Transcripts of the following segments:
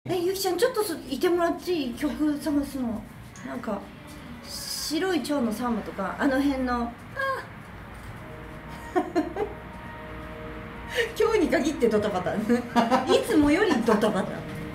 ゆきちゃんちょっといてもらっていい？曲探すの。なんか白い蝶のサンバとかあの辺の今日に限ってドタバタいつもよりドタバタ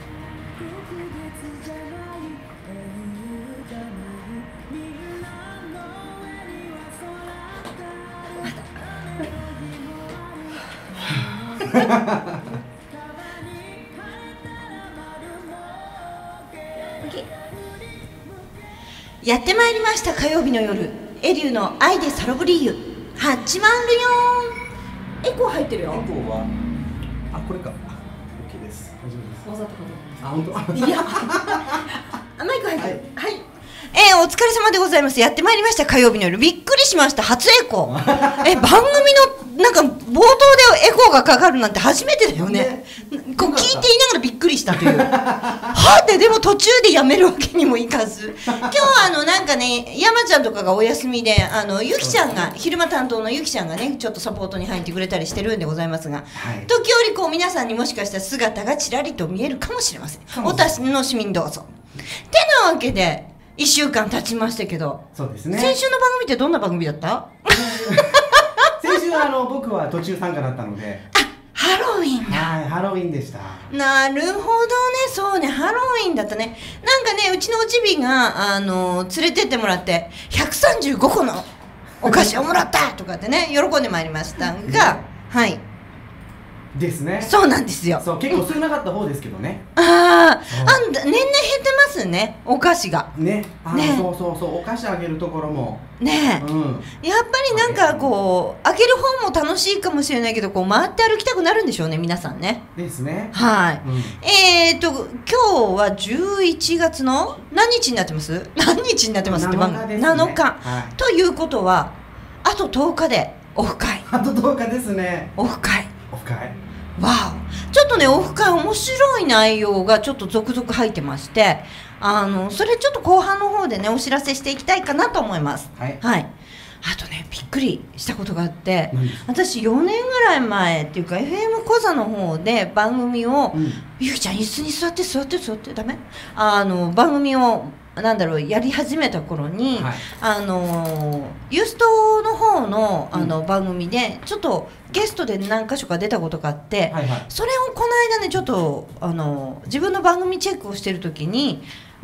やってまいりました火曜日の夜、エリューの愛でサロブリーユ始まるよ。エコー入ってるよ。 エコーはこれか。OK です。大丈夫です。 わざとかと。本当。 いやマイク入ってる。はい。お疲れ様でございます。やってまいりました火曜日の夜。びっくりしました。初エコー。番組のなんか冒頭でエコーがかかるなんて初めてだよね。こう聞いていながらびっくりしたという。はってでも途中でやめるわけにもいかず。今日はなんかね、山ちゃんとかがお休みで、ゆきちゃんが昼間担当のゆきちゃんがね、ちょっとサポートに入ってくれたりしてるんでございますが、はい、時折こう皆さんにもしかしたら姿がちらりと見えるかもしれません。お楽しみにどうぞ。てなわけで。1週間経ちましたけど、 そうですね。 先週の番組ってどんな番組だった？ 先週は僕は途中参加だったので、 ハロウィンだ。 はい、ハロウィンでした。 なるほどね、そうね、ハロウィンだったね。なんかね、うちのおちびが連れてってもらって135個のお菓子をもらったとかってね喜んでまいりましたが、はい。 ですね。 そうなんですよ。 そう、結構少なかった方ですけどね。 年々減ってますね、お菓子が。 ね、そうそうそう、お菓子あげるところも。 ねえ、やっぱりなんかこうあげる方も楽しいかもしれないけど、こう回って歩きたくなるんでしょうね、皆さんね。 ですね。 はい。今日は11月の何日になってます？何日になってますって番組。7日。ということはあと10日でオフ会。 あと10日ですね。 オフ会。 オフ会。 わお、ちょっとねオフ会面白い内容がちょっと続々入ってまして、それちょっと後半の方でねお知らせしていきたいかなと思います。はい、はい。あとねびっくりしたことがあって、私4年ぐらい前っていうか FM コザの方で番組を、ゆきちゃん椅子に座ってダメ？番組をなんだろうやり始めた頃に、ユーストの方の、番組でちょっとゲストで何か所か出たことがあって、それをこの間ねちょっと自分の番組チェックをしてる時に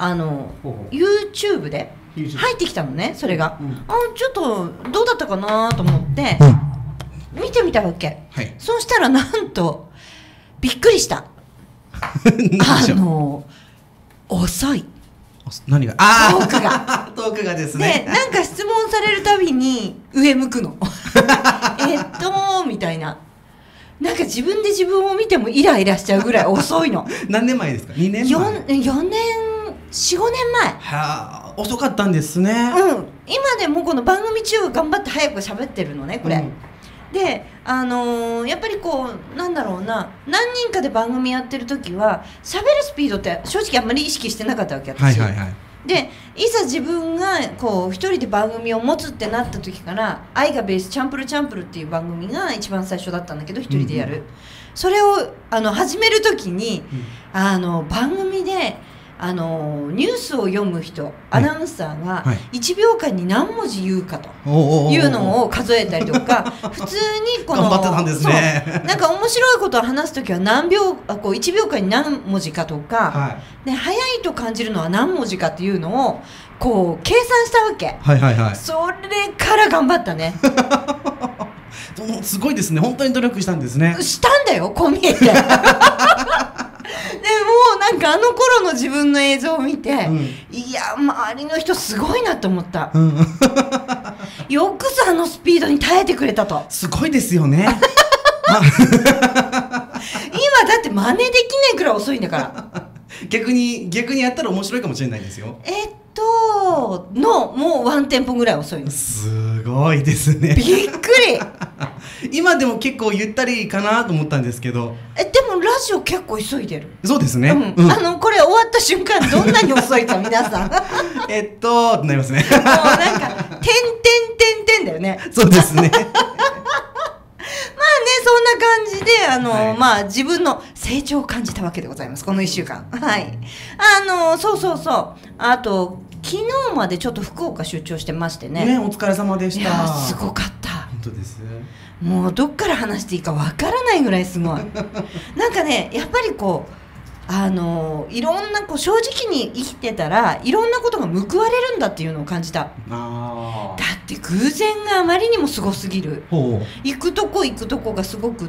YouTube で入ってきたのね、それが。ちょっとどうだったかなと思って見てみたわけ。そうしたらなんとびっくりした。遅い。 何が？ トークがトークがですね。 で、なんか質問されるたびに上向くのみたいな。なんか自分で自分を見てもイライラしちゃうぐらい遅いの。 何年前ですか？2年前。 4年、4年前。 はあ、遅かったんですね。 今でもこの番組中頑張って早く喋ってるのね、これ。で、やっぱりこうなんだろうな、何人かで番組やってる時は喋るスピードって正直あんまり意識してなかったわけ、私。で、いざ自分がこう一人で番組を持つってなった時から「愛がベースチャンプルチャンプル」っていう番組が一番最初だったんだけど、一人でやる、それを始める時に、番組でニュースを読む人、アナウンサーが1秒間に何文字言うかというのを数えたりとか、普通にこの頑張ってたんですね。 なんか面白いことを話すときは1秒間に何文字かとか、で早いと感じるのは何文字かっていうのをこう計算したわけ。それから頑張ったね。 すごいですね。本当に努力したんですね。 したんだよ、こう見えて。でもなんか頃の自分の映像を見て、いや周りの人すごいなと思った。よくぞスピードに耐えてくれたと。 すごいですよね。 今だって真似できないくらい遅いんだから。 逆にやったら面白いかもしれないですよ。 もうワンテンポぐらい遅いの。 すごいですね。 びっくり。 今でも結構ゆったりかなと思ったんですけど。 でもラジオ結構急いでる。 そうですね。 これ終わった瞬間どんなに遅いか皆さん。 なりますね。 もうなんか点だよね。 そうですね。 まあね、 そんな感じではいまあ自分の成長を感じたわけでございます、この1週間。はい。そうそうそう。あと昨日までちょっと福岡出張してましてね。 お疲れ様でした。 いやすごかった。 本当です。 もうどっから話していいかわからないぐらいすごい。なんかね、やっぱりこういろんなこう正直に生きてたらいろんなことが報われるんだっていうのを感じた。だって偶然があまりにもすごすぎる。行くとこがすごくって、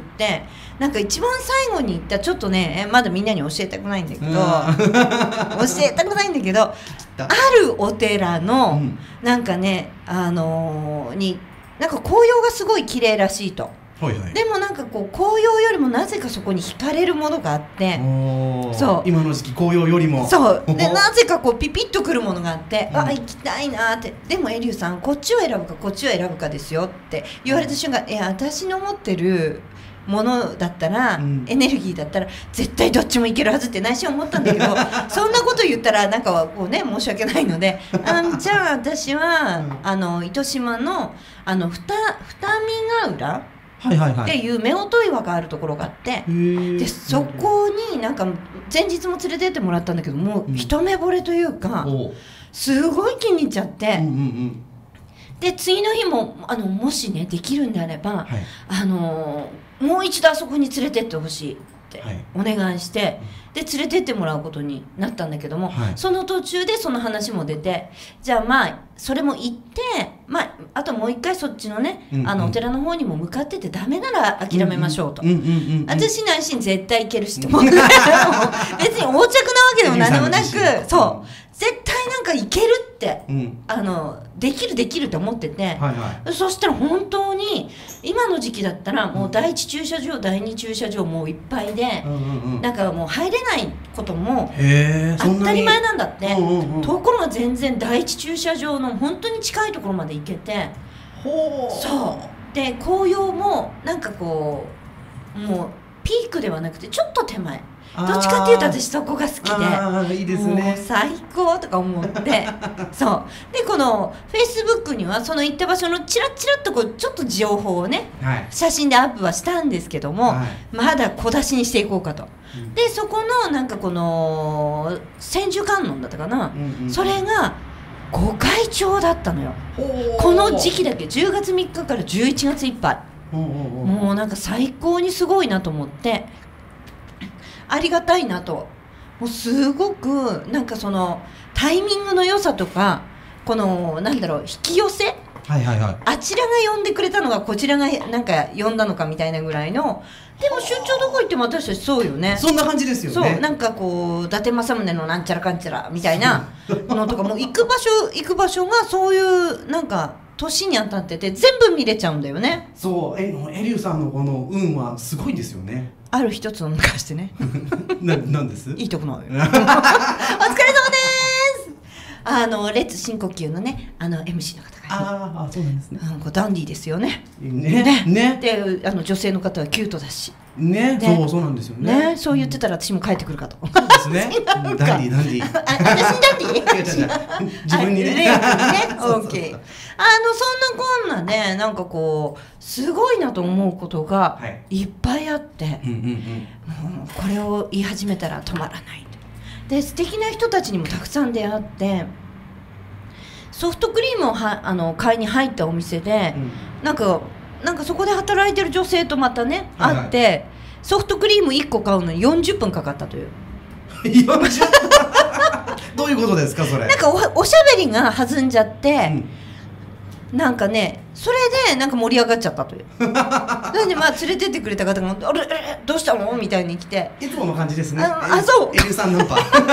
なんか一番最後に行ったちょっとね、まだみんなに教えたくないんだけど教えたくないんだけど、あるお寺の、なんかねになんか紅葉がすごい綺麗らしいと。でもなんかこう紅葉よりもなぜかそこに惹かれるものがあって、 そう今の時期紅葉よりもそうでなぜかこうピピッとくるものがあって、あ行きたいなって。でもエリューさんこっちを選ぶかこっちを選ぶかですよって言われた瞬間、いや私の持ってるものだったら、エネルギーだったら絶対どっちもいけるはずって内心思ったんだけどそんなこと言ったらなんかこうね申し訳ないのでじゃあ私は糸島の二見ヶ浦っていう夫婦岩があるところがあって、でそこになんか前日も連れてってもらったんだけども、一目惚れというかすごい気に入っちゃって、で次の日ももしねできるんであれば、もう一度あそこに連れてってほしいってお願いして、で連れてってもらうことになったんだけども、その途中でその話も出て、じゃあまあそれも行って、まああともう一回そっちのね、お寺の方にも向かっててダメなら諦めましょうと。私内心絶対行けるしと思って別に横着なわけでも何でもなく、そう絶対なんか行けるって、できるって思ってて、そしたら本当に今の時期だったらもう第一駐車場第二駐車場もういっぱいで、なんかもう入れないことも当たり前なんだって。ところが全然第一駐車場の本当に近いところまで行けて、そうで紅葉もなんかこうもうピークではなくてちょっと手前、どっちかっていうと私そこが好きで、 いいですね、 もう最高とか思ってそうでこのフェイスブックにはその行った場所のチラッチラッとこうちょっと情報をね、写真でアップはしたんですけども、まだ小出しにしていこうかと。でそこのなんかこの千手観音だったかな、それが御開帳だったのよ。この時期だけ10月3日から11月いっぱい、もうなんか最高にすごいなと思って、ありがたいなと。もうすごくなんかそのタイミングの良さとか、このなんだろう引き寄せ、あちらが呼んでくれたのがこちらがなんか呼んだのかみたいなぐらいの。でも出張どこ行っても私たちそうよね。 そんな感じですよね。 そうなんかこう伊達政宗のなんちゃらかんちゃらみたいなのとかも行く場所がそういうなんか年に当たってて全部見れちゃうんだよね。 そうエリューさんのこの運はすごいですよね。 ある一つの抜かしてねなんです？ いいとこないお疲れ様ですレッツ深呼吸のねMC の方がそうなんですね。 ダンディーですよね。 ねで女性の方はキュートだしね、そうなんですよね。 そう言ってたら私も帰ってくるかと。 そうですね。ダンディー。 私ダンディー？ 自分にね。 オッケー。そんなこんなでなんかこうすごいなと思うことがいっぱいあって、もうこれを言い始めたら止まらない。で素敵な人たちにもたくさん出会って、ソフトクリームを買いに入ったお店で、なんかそこで働いてる女性とまたね、会って、ソフトクリーム1個買うのに40分かかったという。 40分どういうことですかそれ。 なんかおしゃべりが弾んじゃって、なんかねそれでなんか盛り上がっちゃったという。なんでまあ連れてってくれた方が「あれどうしたの?」みたいに来て、 いつもの感じですね。 そうエリューさんナンパまあね、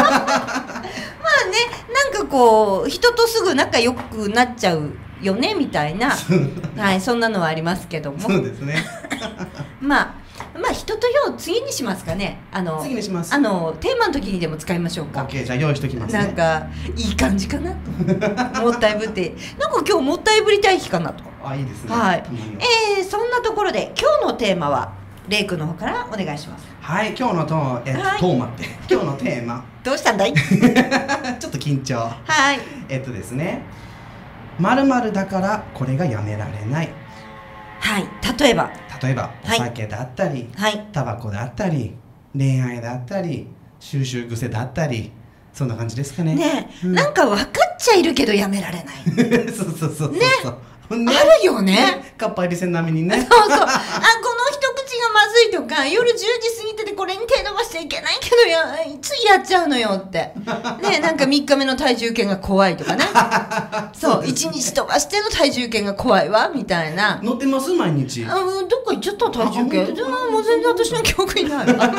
なんかこう人とすぐ仲良くなっちゃうよねみたいなそんなのはありますけども。 そうですねまあ人とよう次にしますかね。 次にします。 テーマの時にでも使いましょうか。 OK、じゃあ用意しときますね。 なんかいい感じかなともったいぶってなんか今日もったいぶりたい日かなと。 いいですね。 そんなところで今日のテーマはレイ君の方からお願いします。 はい、今日の今日のテーマどうしたんだいちょっと緊張。 はいですね、〇〇だからこれがやめられない。 はい、例えば例えばお酒だったり、 はい、 タバコだったり、恋愛だったり、収集癖だったり、そんな感じですかね。 ね、なんか分かっちゃいるけどやめられないそうそうそうそう、 ね、 ね、 あるよね。 かっぱえびせん並みにね。 そうそう。あ、この一口がまずいとか、夜10時過ぎててこれに手伸ばしちゃいけないけどついやっちゃうのよって。ね、なんか3日目の体重計が怖いとかね。そう、1日飛ばしての体重計が怖いわみたいな。 乗ってます毎日。 どっか行っちゃった体重計。じゃあもう全然私の記憶にないわ。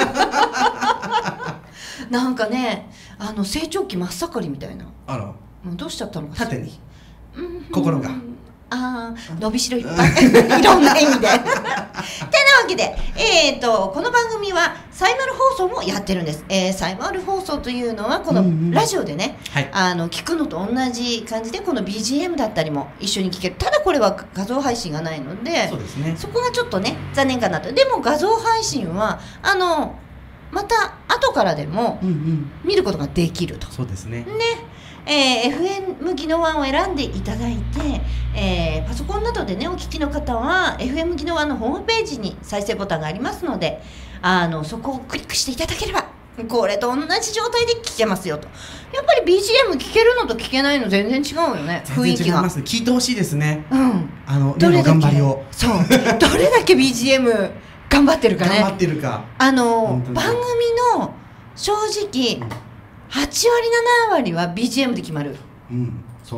なんかね、成長期真っ盛りみたいな。 あら。 もうどうしちゃったのかしら。 縦に。心が。 伸びしろいっぱいいろんな意味でてなわけで、この番組はサイマル放送もやってるんです。サイマル放送というのはこのラジオでね、聞くのと同じ感じでこの BGM だったりも一緒に聞ける。ただこれは画像配信がないので、 そうですね、 そこがちょっとね残念かなと。でも画像配信はまた後からでも見ることができると。 そうですね。 FM 技能1を選んでいただいて、パソコンなどでねお聞きの方は FM 技能1のホームページに再生ボタンがありますので、そこをクリックしていただければこれと同じ状態で聞けますよと。やっぱり BGM 聞けるのと聞けないの全然違うよね。雰囲気が聞いてほしいですね。 どれだけ頑張りをそうどれだけ BGM 頑張ってるかね。 頑張ってるか。 番組の正直8割7割は BGM で決まる。 そう、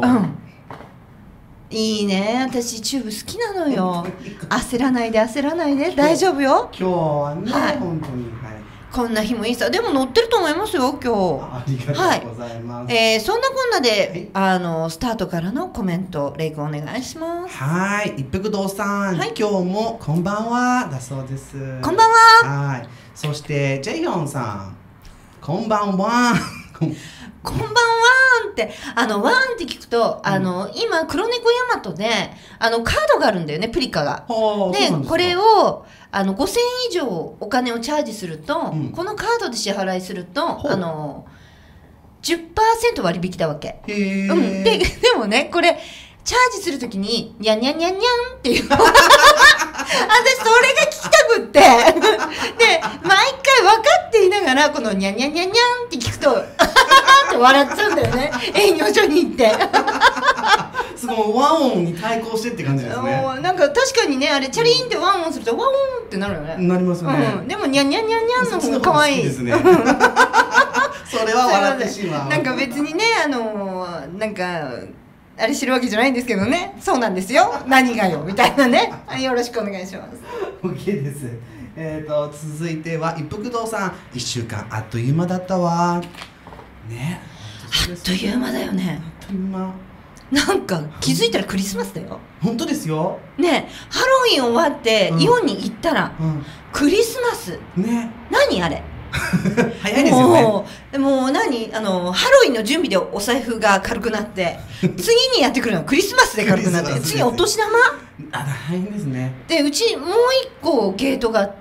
いいね。私チューブ好きなのよ。焦らないで大丈夫よ。 今日はね、本当に、 こんな日もいいさ。でも乗ってると思いますよ今日。 ありがとうございます。 そんなこんなで、スタートからのコメントレイ君お願いします。 はい、一服堂さん、今日もこんばんはだそうです。 こんばんは。 そしてジェイヨンさん、こんばんは。 こんばんはーんって、ワーンって聞くと、今、黒猫ヤマトで、カードがあるんだよね、プリカが。で、これを、5000以上お金をチャージすると、このカードで支払いすると、10% 割引だわけ。でもね、これ、チャージするときに、にゃんにゃんにゃんにゃんっていう。私、それが聞きたくって。で、毎回分かっていながら、このにゃんにゃんにゃんにゃんって聞くと、って笑っちゃうんだよね。営業所に行って。 すごい和音に対抗してって感じですね。 なんか確かにね、あれチャリーンってワンオンするとワンオンってなるよね。 なりますよね。 でもにゃんにゃんにゃんにゃんの方が可愛いですね。 それは笑ってしまう。 なんか別にね、なんかあれ知るわけじゃないんですけどね。そうなんですよ。何がよみたいなね。よろしくお願いします。 OK です。続いては一服堂さん、1週間あっという間だったわ。ね。 あっという間だよね。 あっという間。 なんか気づいたらクリスマスだよ。 本当ですよ。 ね、ハロウィン終わってイオンに行ったら、クリスマス。 ね。 何あれ。 早いですよね。 もう何ハロウィンの準備でお財布が軽くなって次にやってくるのはクリスマスで軽くなって次お年玉。 大変ですね。 でうちもう一個ゲートがあって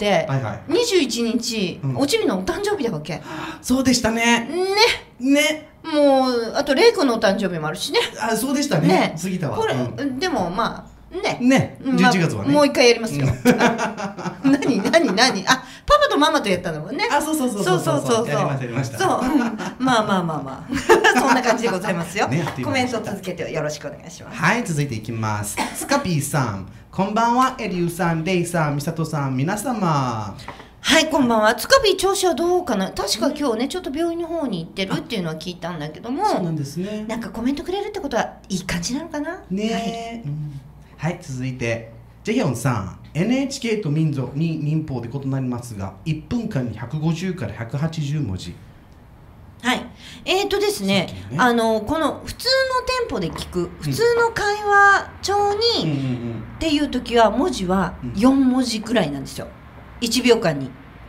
、21日おちびのお誕生日だわけ。 そうでしたね。ね。 もうあとレイ君のお誕生日もあるしね。 そうでしたね。過ぎたわ。 これでもまあね、11月はね、 もう一回やりますよ。何パパとママとやったのもね。 そうやりました。 そう、まあそんな感じでございますよ。コメント続けてよろしくお願いします。 はい、続いていきます。スカピーさん、こんばんは。エリューさん、レイさん、ミサトさん、皆様。 はい、こんばんは。つかび調子はどうかな。確か今日ねちょっと病院の方に行ってるっていうのは聞いたんだけども。 そうなんですね。 なんかコメントくれるってことはいい感じなのかな。 ね。はい、続いてジェヒョンさん、 NHK と民族に民放で異なりますが1分間に150から180文字。 はい、ですね、この普通のテンポで聞く普通の会話帳にっていう時は文字は4文字くらいなんですよ、1秒間に。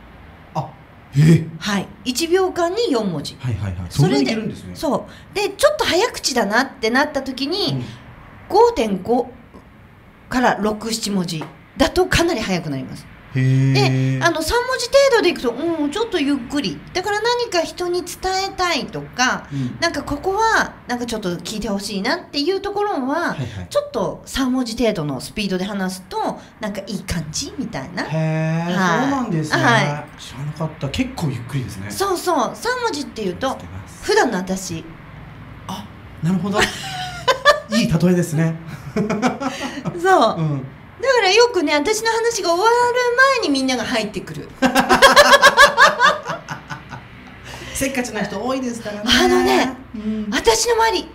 はい、1秒間に4文字。 それでいけるんですね。 そうでちょっと早口だなってなった時に、5.5から6、7文字だとかなり早くなります。 へでえ。 3文字程度でいくと、ちょっとゆっくりだから何か人に伝えたいとか、なんかここはなんかちょっと聞いてほしいなっていうところは、 はいはい、 ちょっと3文字程度のスピードで話すとなんかいい感じみたいな。 へえ、そうはいなんですね、 は知らなかった。結構ゆっくりですね。 そうそう、3文字っていうと知ってます普段の私。 あ、なるほどいい例えですねそう、だからよくね、私の話が終わる前にみんなが入ってくるせっかちな人多いですからね。 私の周り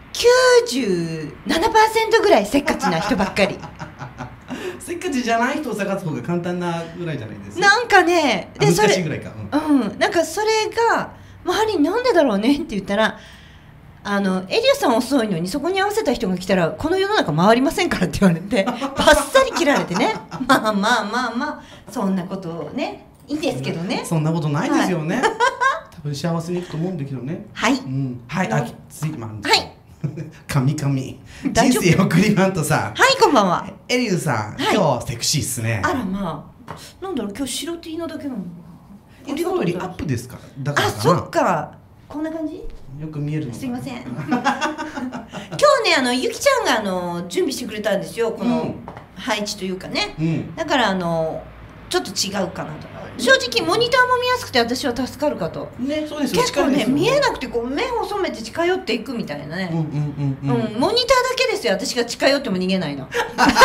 97% ぐらいせっかちな人ばっかりせっかちじゃない人を探す方が簡単なぐらいじゃないですか。 なんかね、 で難しいぐらいか。 なんかそれが周りになんでだろうねって言ったら、エリアさん遅いのにそこに合わせた人が来たらこの世の中回りませんからって言われてバッサリ切られてねまあそんなことね、いいんですけどね。 そんなことないですよね、多分幸せにいくと思うんだけどね。 はい、 はい、続いてます。 はい神人生送りバントさん。 はい、こんばんは。 エリューさん、今日セクシーっすね。 あらまあ、なんだろう、今日白 T なだけなの。 ありがとう。アップですから。だからかな。 そっか、こんな感じ。 よく見えるの。 すいません今日ね、ゆきちゃんが準備してくれたんですよ、この配置というかね、だからちょっと違うかなと。正直モニターも見やすくて私は助かるかと。 ね、そうですよ。 結構ね、見えなくてこう目を細めて近寄っていくみたいなね。モニターだけですよ、私が近寄っても逃げないの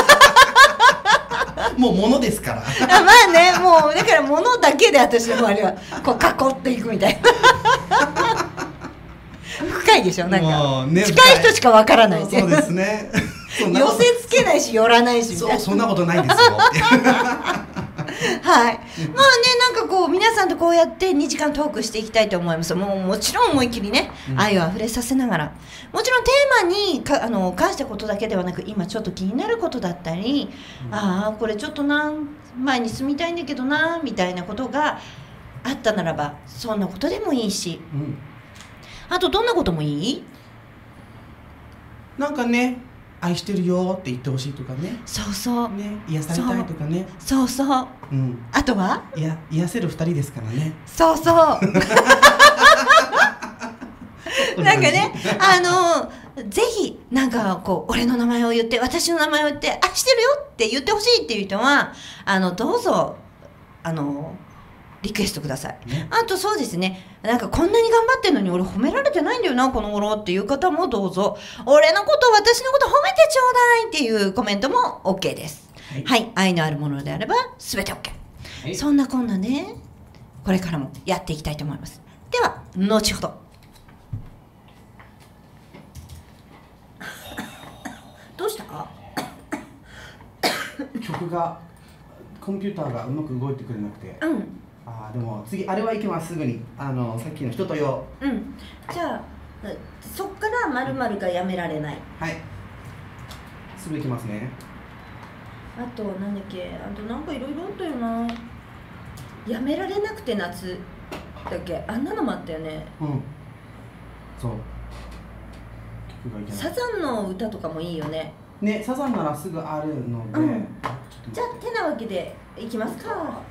もう物ですからまあね、もうだから物だけで私の周りはこう囲っていくみたいな深いでしょ、なんか、ね、近い人しかわからない。 そうですね寄せつけないし寄らないしみたいな。 そんなことないですよはい、まあね、なんかこう皆さんとこうやって2時間トークしていきたいと思います。もちろん思いっきりね、愛をあふれさせながら、もちろんテーマに関したことだけではなく、今ちょっと気になることだったり、これちょっと前に住みたいんだけどなみたいなことがあったならば、そんなことでもいいし、あとどんなこともいい？ なんかね、愛してるよって言ってほしいとかね。 そうそうね、癒されたいとかね。 そうそう、あとは癒せる2人ですからね。 そうそうなんかね、ぜひなんかこう俺の名前を言って、私の名前を言って、してるよって言ってほしいっていう人はどうぞリクエストください、あとそうですね、なんかこんなに頑張ってるのに俺褒められてないんだよなこの頃っていう方もどうぞ、俺のこと私のこと褒めてちょうだいっていうコメントも OK です。はい、愛のあるものであれば全て OK、そんなこんなね、これからもやっていきたいと思います。では後ほど。どうした？ 曲がコンピューターがうまく動いてくれなくて、でも次あれはいけます。すぐにさっきの人とよ。 じゃあそっから〇〇がやめられない。 はい、すぐいきますね。 あとなんだっけ、あとなんかいろいろあったよな。やめられなくて夏だっけ、あんなのもあったよね。 そう、 サザンの歌とかもいいよね。 ね、サザンならすぐあるので、 じゃあてなわけでいきますか。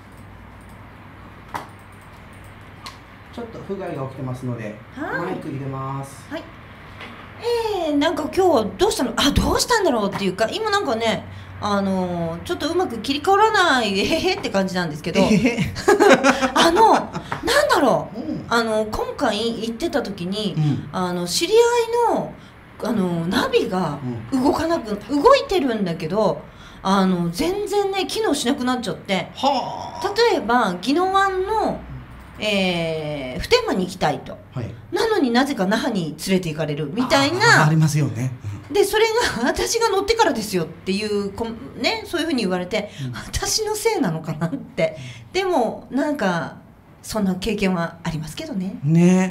ちょっと不具合が起きてますので、マイク入れます。 はい。なんか今日どうしたの？どうしたんだろうっていうか、今なんかね、ちょっとうまく切り替わらないって感じなんですけど、なんだろう、今回行ってた時に、知り合いのナビが動いてるんだけど、全然ね機能しなくなっちゃって、例えば宜野湾の普天間に行きたいと、なのになぜか那覇に連れて行かれるみたいな、 ありますよね。 でそれが私が乗ってからですよっていうね、そういうふうに言われて、私のせいなのかなって。でもなんかそんな経験はありますけどね。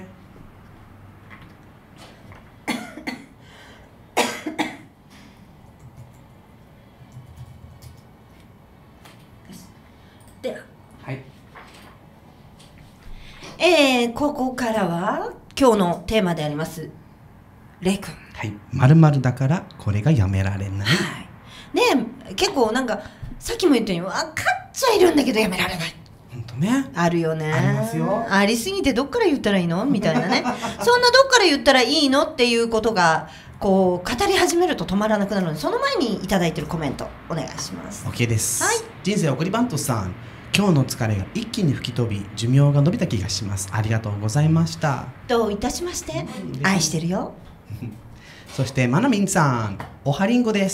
では、ここからは今日のテーマでありますレイ君。 〇〇だからこれがやめられない。 ね、結構なんかさっきも言ったように分かっちゃいるんだけどやめられない。 本当ね。 あるよね。 ありますよ。 ありすぎてどっから言ったらいいのみたいなねそんなどっから言ったらいいのっていうことがこう語り始めると止まらなくなるので、その前にいただいてるコメントお願いします。 OK です、 はい、 人生送りバントさん、今日の疲れが一気に吹き飛び寿命が伸びた気がします。ありがとうございました。 どういたしまして、愛してるよそしてまなみんさん、おはりんごです。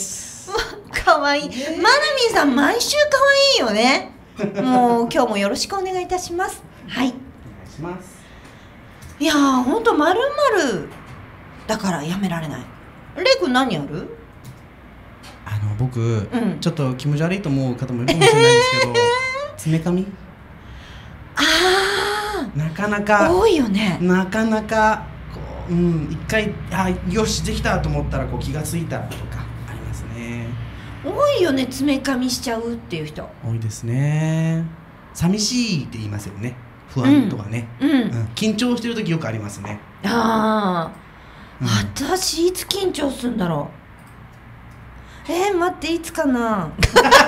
かわいい、まなみんさん毎週かわいいよねもう今日もよろしくお願いいたします。はい、お願いします。 いやーほんとまるまるだからやめられない。レイ君何やる？ 僕、ちょっと気持ち悪いと思う方もいるかもしれないですけど爪髪なかなか多いよね。 なかなかこう、一回よしできたと思ったらこう気がついたとかありますね。 多いよね、爪髪しちゃうっていう人多いですね。寂しいって言いますよね。不安とかね、緊張してる時よくありますね。 私いつ緊張するんだろう。待っていつかなわかん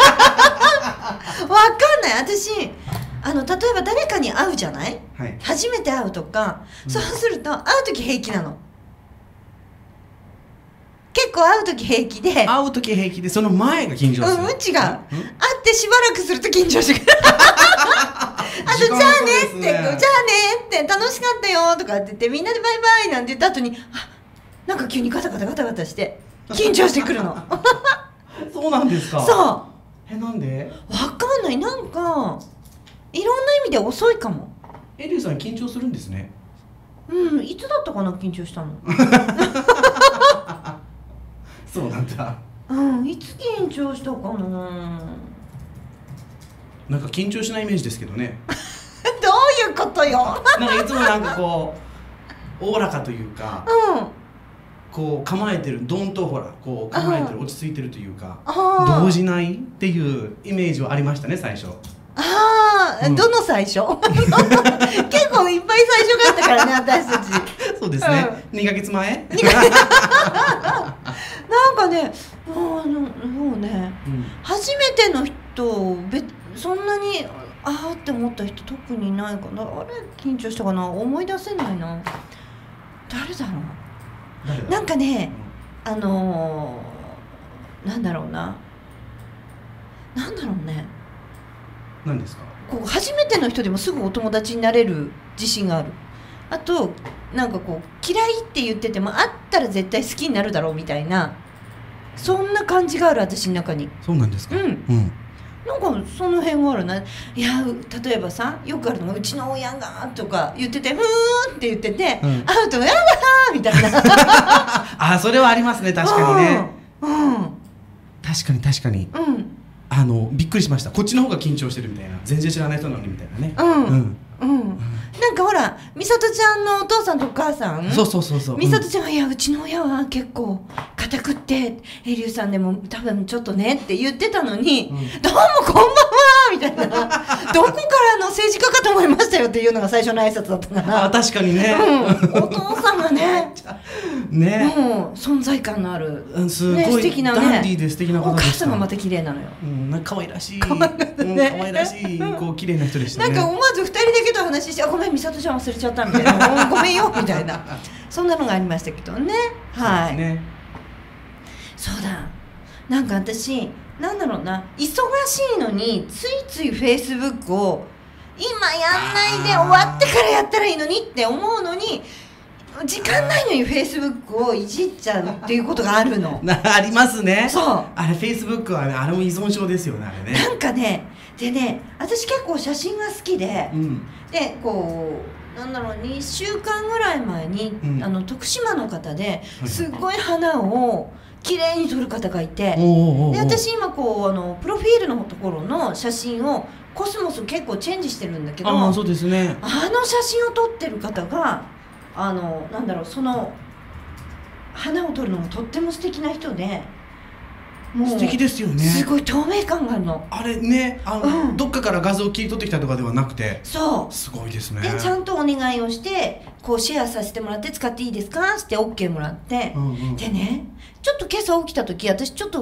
ない。私例えば誰かに会うじゃない、はい、初めて会うとか、そうすると会う時平気なの。結構会う時平気でその前が緊張する。違う、会ってしばらくすると緊張してくるじゃあねって楽しかったよとかって言ってみんなでバイバイなんて言った後になんか急にガタガタして緊張してくるのそうなんですか。 そう。 なんで？ わかんない。なんかいろんな意味で遅いかも。 エリューさん緊張するんですね。 いつだったかな緊張したのそうなんだ。 いつ緊張したかな。 なんか緊張しないイメージですけどねどういうことよなんかいつもなんかこうおおらかというか、こう構えてる、どんとほらこう構えてる、落ち着いてるというか動じないっていうイメージはありましたね最初。 どの最初結構いっぱい最初があったからね私たち。 そうですね、2ヶ月前なんかねもうね、初めての人そんなにって思った人特にないかな。あれ緊張したかな、思い出せないな。誰だろう。なんかねなんだろうね。 何ですか。 こう初めての人でもすぐお友達になれる自信がある。あとなんかこう嫌いって言ってても会ったら絶対好きになるだろうみたいな、そんな感じがある私の中に。 そうなんですか。 なんかその辺はあるな。いや例えばさ、よくあるのがうちの親がとか言っててふーんって言ってて、会うとやだーみたいなそれはありますね。確かにね。確かに、びっくりしました。こっちの方が緊張してるみたいな、全然知らない人なのにみたいなね。なんかほら美里ちゃんのお父さんとお母さん、 そう美里ちゃんは、いやうちの親は結構固くってエリュウさんでも多分ちょっとねって言ってたのに、どうもこんばんはみたいなどこからの政治家かと思いましたよっていうのが最初の挨拶だったから。 確かにね、 お父さんがねもう存在感のある、 すごい素敵なね、ダンディーで素敵な方でした。 お母さんがまた綺麗なのよ。 可愛らしい可愛らしいこう綺麗な人でしたね。 なんか思わず2人だけと話して、ごめん美里ちゃん忘れちゃったみたいなごめんよみたいなそんなのがありましたけどね。はい、そうだ。なんか私なんだろうな、忙しいのについついフェイスブックを今やんないで終わってからやったらいいのにって思うのに、時間ないのにフェイスブックをいじっちゃうっていうことがあるのありますね。 そう、 あれフェイスブックはね、あれも依存症ですよね、あれね。なんかね、でね、私結構写真が好きで、でこうなんだろう、2週間ぐらい前に、徳島の方ですっごい花を綺麗に撮る方がいて、で私今こうプロフィールのところの写真をコスモス結構チェンジしてるんだけど、 そうですね、 写真を撮ってる方がなんだろう、その花を撮るのもとっても素敵な人で、もう素敵ですよね。 すごい透明感があるの。 あれね、どっかから画像を切り取ってきたとかではなくて、 そうすごいですね。 でちゃんとお願いをしてこうシェアさせてもらって、使っていいですかって OK もらって、でね、ちょっと今朝起きた時、私ちょっと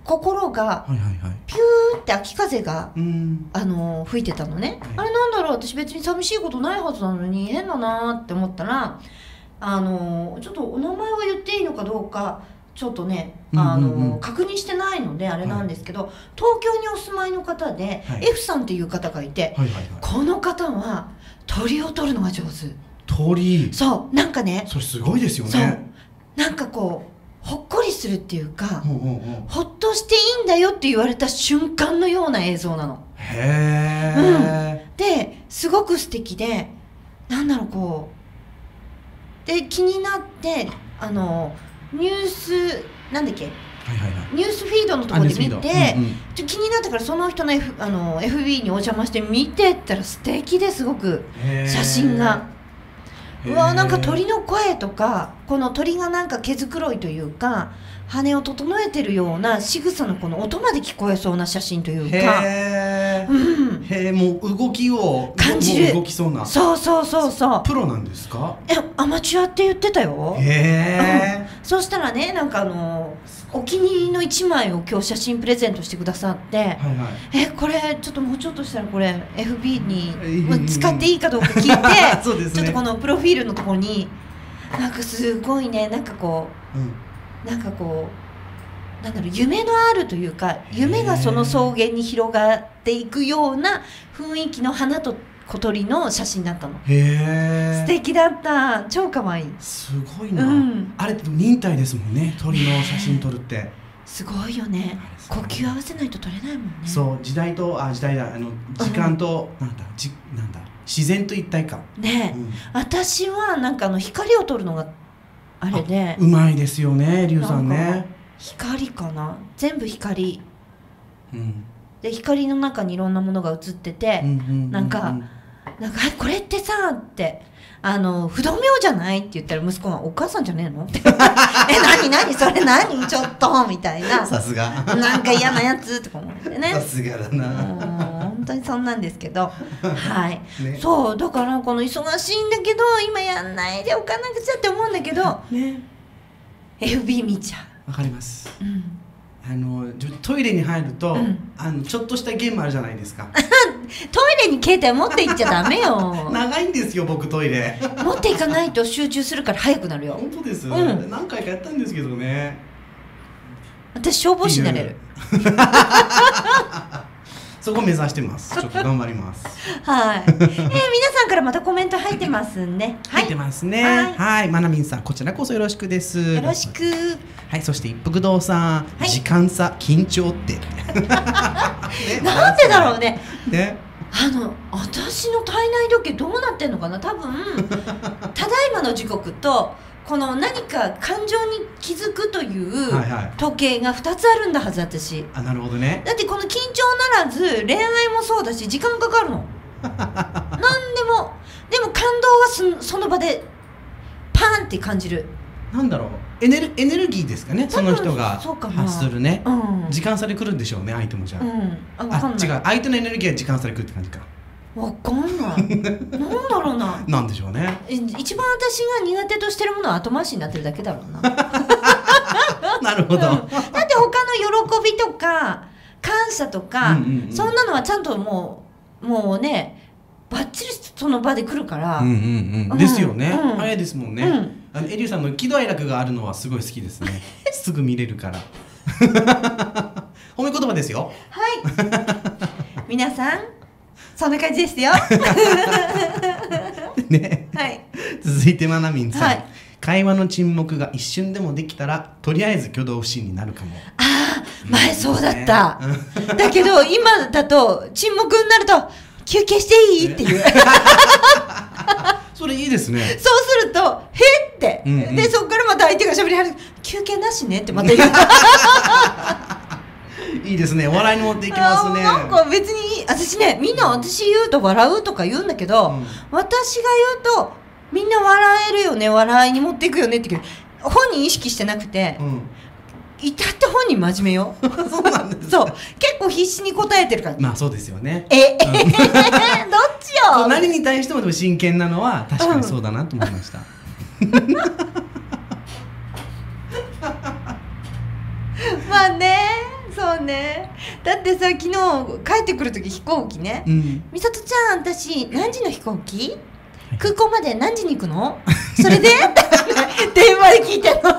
心がはいはいはい。 ピューって秋風が吹いてたのね、 はい、 あれなんだろう、私別に寂しいことないはずなのに変だなって思ったら、ちょっとお名前は言っていいのかどうかちょっとね、確認してないのであれなんですけど、はい、東京にお住まいの方で、はい、F さんっていう方がいて、はいはいはい、この方は鳥を取るのが上手。 鳥、 そうなんかね、 それすごいですよね。 そうなんかこうほっこりするっていうか、ほっとしていいんだよって言われた瞬間のような映像なの。 へー、ですごく素敵で、なんだろう、こうで気になって、ニュースなんだっけ、 はいはいはい、 ニュースフィードのところで見て、気になったからその人の、FB にお邪魔して見てったら素敵ですごく写真が。うわ、なんか鳥の声とか、この鳥がなんか毛づくろいというか羽を整えてるような仕草のこの音まで聞こえそうな写真というか、 もう動きを感じる、 動きそうな。 そうそうそうそう。 プロなんですか？ アマチュアって言ってたよ。そうしたらね、なんかお気に入りの1枚を今日写真プレゼントしてくださって、はいはい、これちょっともうちょっとしたらこれ FB に使っていいかどうか聞いてそうです、ね、ちょっとこのプロフィールのところになんかすごいね、なんかこう、なんかこうなんだろう、夢のあるというか、夢がその草原に広がっていくような雰囲気の花と小鳥の写真だったの。素敵だった。超かわいい。 すごいな、あれって忍耐ですもんね、鳥の写真撮るって。 すごいよね。呼吸合わせないと撮れないもんね。 そう、時代だ、時間と、なんだ自然と一体感ね。 私はなんか光を撮るのがあれでうまいですよね、リュウさんね。 光かな、全部光、で光の中にいろんなものが映ってて、なんかこれってさって不動明じゃないって言ったら息子がお母さんじゃねえのって何それ何ちょっとみたいな、 さすがなんか嫌なやつとか思ってね、 さすがだな、 本当にそんなんですけどはい、ね、そうだからこの忙しいんだけど今やんないでおかなくちゃって思うんだけど、ね、FB 見ちゃう。 わかります、トイレに入ると、ちょっとしたゲームあるじゃないですかトイレに携帯持って行っちゃダメよ長いんですよ僕トイレ持っていかないと集中するから早くなるよ。 本当です、何回かやったんですけどね。 私消防士になれるそこ目指してます。ちょっと頑張りますはい皆さんからまたコメント入ってますんで、 入ってますね。はい、まなみんさんこちらこそよろしくです。 よろしく。 はい、そして一服堂さん、時間差緊張ってなんでだろうね。 私の体内時計どうなってんのかな。多分ただいまの時刻とこの何か感情に気づくという時計が2つあるんだはず、私。 なるほどね。 だってこの緊張ならず恋愛もそうだし時間かかるのなんでも感動はその場でパーンって感じる。 なんだろう、エネルギーですかね、その人が発するね、時間差で来るんでしょうね、相手も。じゃあ、違う、相手のエネルギーは時間差で来るって感じか。 わかんないなんだろうななんでしょうね。 一番私が苦手としてるものは後回しになってるだけだろうななるほど、だって他の喜びとか感謝とか、そんなのはちゃんともうねバッチリその場で来るからですよね。早いですもんね。エリュウさんの喜怒哀楽があるのはすごい好きですねすぐ見れるから褒め言葉ですよ。 はい皆さんそんな感じですよね、続いてまなみんさん、会話の沈黙が一瞬でもできたらとりあえず挙動不審になるかも。 前そうだった、だけど今だと沈黙になると休憩していいっていうそれいいですね。 そうするとへって、でそっからまた相手が喋り始める、休憩なしねってまた言ういいですね、笑いに持っていきますね。 なんか別に私ね、みんな私言うと笑うとか言うんだけど、私が言うとみんな笑えるよね、笑いに持っていくよねって言うけど、本人意識してなくて、至って本人真面目よそうなんです。 そう、結構必死に答えてるから。 まあそうですよね。 どっちよ。 何に対してもでも真剣なのは確かにそうだなと思いました、 まあね、そね。だってさ、昨日帰ってくる時飛行機ね、美里ちゃん私何時の飛行機、空港まで何時に行くのそれで電話で聞いてんの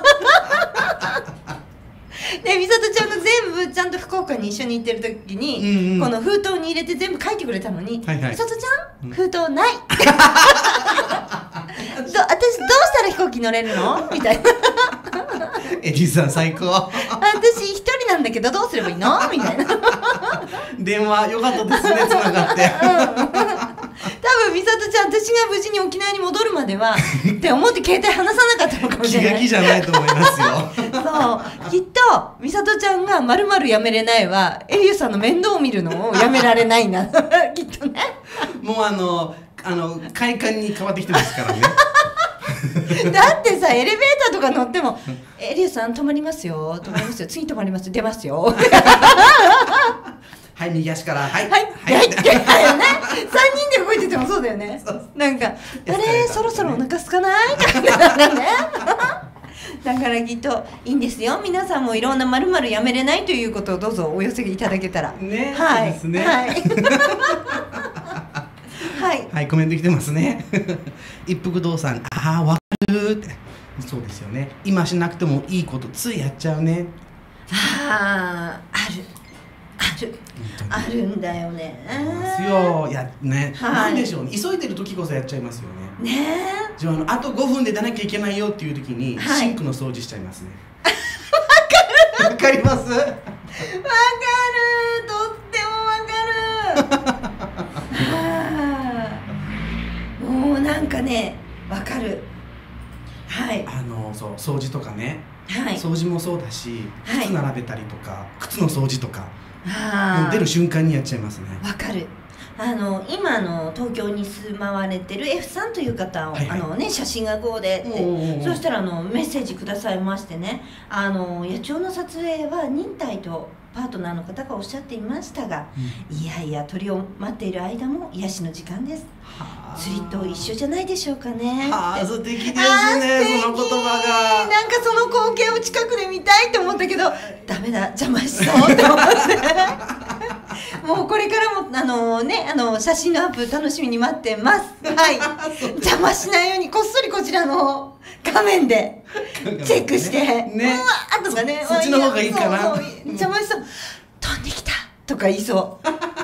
で、美里ちゃんが全部ちゃんと福岡に一緒に行ってる時に、この封筒に入れて全部書いてくれたのに、美里ちゃん、封筒ない私どうしたら飛行機乗れるのみたいなエリさん最高私一人なんだけどどうすればいいのみたいな電話よかったですね、つながって多分美里ちゃん、私が無事に沖縄に戻るまではって思って携帯離さなかったのかもしれない。 気が気じゃないと思いますよそう、きっと美里ちゃんがまるまるやめれないはエリュさんの面倒を見るのをやめられないんだきっとね。 もう快感に変わってきてますからねだってさ、エレベーターとか乗っても「エリュさん止まりますよ、止まりますよ、次止まります、出ますよ」 はい、右足から、はいはい、はい、だよね。3人で動いててもそうだよね。なんか、あれ、そろそろお腹空かないとかね。だからきっといいんですよ。皆さんもいろんな〇〇やめれないということをどうぞお寄せいただけたら。 ね、 はい。 ですね。 はい。はい。 はい、コメント来てますね。一服堂さん、ああ、わかるって。そうですよね。今しなくてもいいことついやっちゃうね。 ああ、あるんだよね。 ますよ。いやね、 はい、 なんでしょうね。急いでる時こそやっちゃいますよね。 ねえ。 じゃあと5分で出なきゃいけないよっていう時に、はい、シンクの掃除しちゃいますね。わかります。わかる。とってもわかる。もうなんかね、わかる。はい。 そう掃除とかね。 はい、 掃除もそうだし、靴並べたりとか、はい、靴の掃除とかもう出る瞬間にやっちゃいますね。 わかる。今東京に住まわれてる F さんという方を、はいはい、写真がこうでってそしたらメッセージくださいましてね、野鳥の撮影は忍耐とパートナーの方がおっしゃっていましたが、いやいや鳥を待っている間も癒しの時間です。釣りと一緒じゃないでしょうかね。 素敵ですね、その言葉が。 なんかその光景を近くで見たいと思ったけど、ダメだ、邪魔しそうって思ってもうこれからも写真のアップ楽しみに待ってます。はい邪魔しないようにこっそりこちらの画面でチェックして、 ね、 うわとかね、 そっちの方がいいかな。 そう邪魔しそう、飛んできたとか言いそうは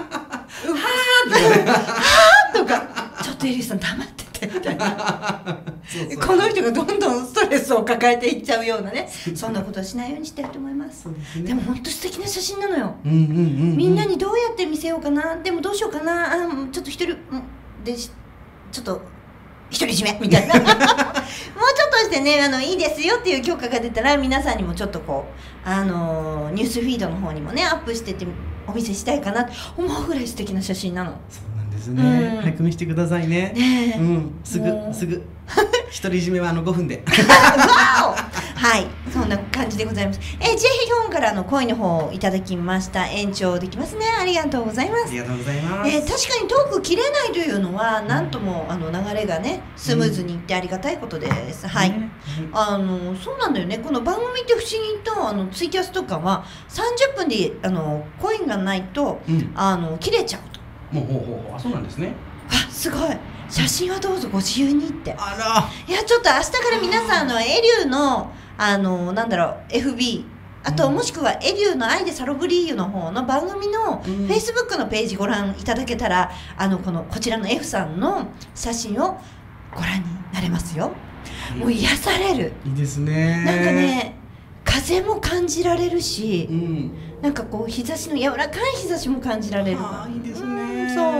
ーとか、ちょっとエリーさん黙っててみたいなこの人がどんどんストレスを抱えていっちゃうようなね、そんなことはしないようにしてると思います。でも本当素敵な写真なのよ。みんなにどうやって見せようかな、でもどうしようかな、ちょっと一人でちょっと独り占めみたいなもうちょっとしてね、いいですよっていう許可が出たら皆さんにもちょっとこうニュースフィードの方にもねアップしてってお見せしたいかなと思うぐらい素敵な写真なの。 そうなんですね。早く見せてくださいね。すぐ独り占めは5分ではい、そんな感じでございます。ジェヒョンからの声の方をいただきました。延長できますね。ありがとうございます。 ありがとうございます。 確かにトーク切れないというのはなんとも流れがねスムーズにいってありがたいことです。はい。そうなんだよね。この番組って不思議とツイキャスとかは30分でコインがないと切れちゃうと。 あ、そうなんですね。 あ、すごい。写真はどうぞご自由にって。 あら。 いやちょっと明日から皆さんエリューのなんだろう FB あともしくはエリューの愛でサロブリーユの方の番組の Facebook のページご覧いただけたらこちらの F さんの写真をご覧になれますよ。もう癒される。 いいですね。 なんかね風も感じられるし、なんかこう日差しの柔らかい日差しも感じられる。 いいですね。 そう。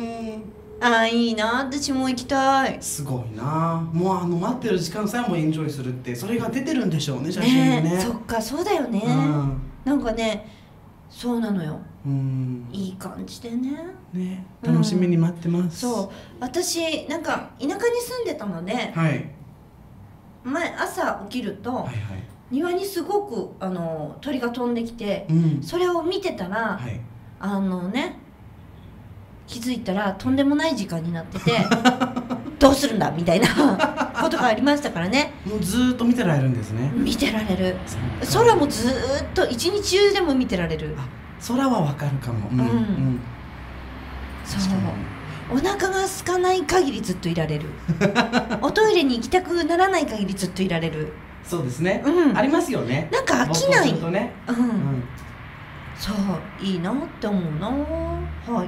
いいな、私も行きたい。 すごいな。もう待ってる時間さえもエンジョイするってそれが出てるんでしょうね、写真にね。 そっか、そうだよね。なんかね、そうなのよ。いい感じでね。 楽しみに待ってます。 そう、私なんか田舎に住んでたので、前朝起きると庭にすごく鳥が飛んできて、それを見てたら気づいたらとんでもない時間になっててどうするんだみたいなことがありましたからね。 もうずーっと見てられるんですね。 見てられる。空もずーっと一日中でも見てられる。 空はわかるかも。 そう。お腹が空かない限りずっといられる。おトイレに行きたくならない限りずっといられる。 そうですね。ありますよね。 なんか飽きない。そういいなって思うな。はい。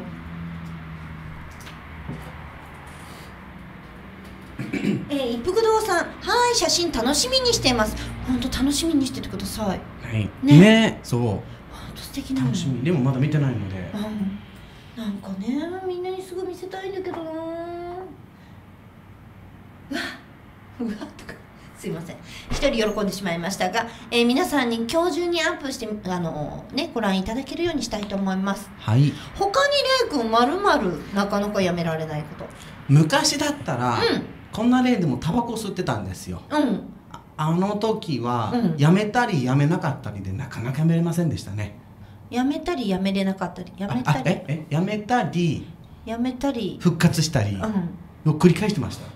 一福堂さん、はい、写真楽しみにしています。本当楽しみにしててください。 はい。ね、そう。 本当素敵なの。 楽しみ。でもまだ見てないので。 なんかね、みんなにすぐ見せたいんだけどな。うわとか。すいません、一人喜んでしまいましたが、皆さんに今日中にアップしてご覧いただけるようにしたいと思います。 はい。 他にレイ君まるまるなかなかやめられないこと。 昔だったら、こんな例でもタバコ吸ってたんですよ。あの時は、やめたりやめなかったりでなかなかやめれませんでしたね。 やめたりやめれなかったり、やめたり復活したりを繰り返してました。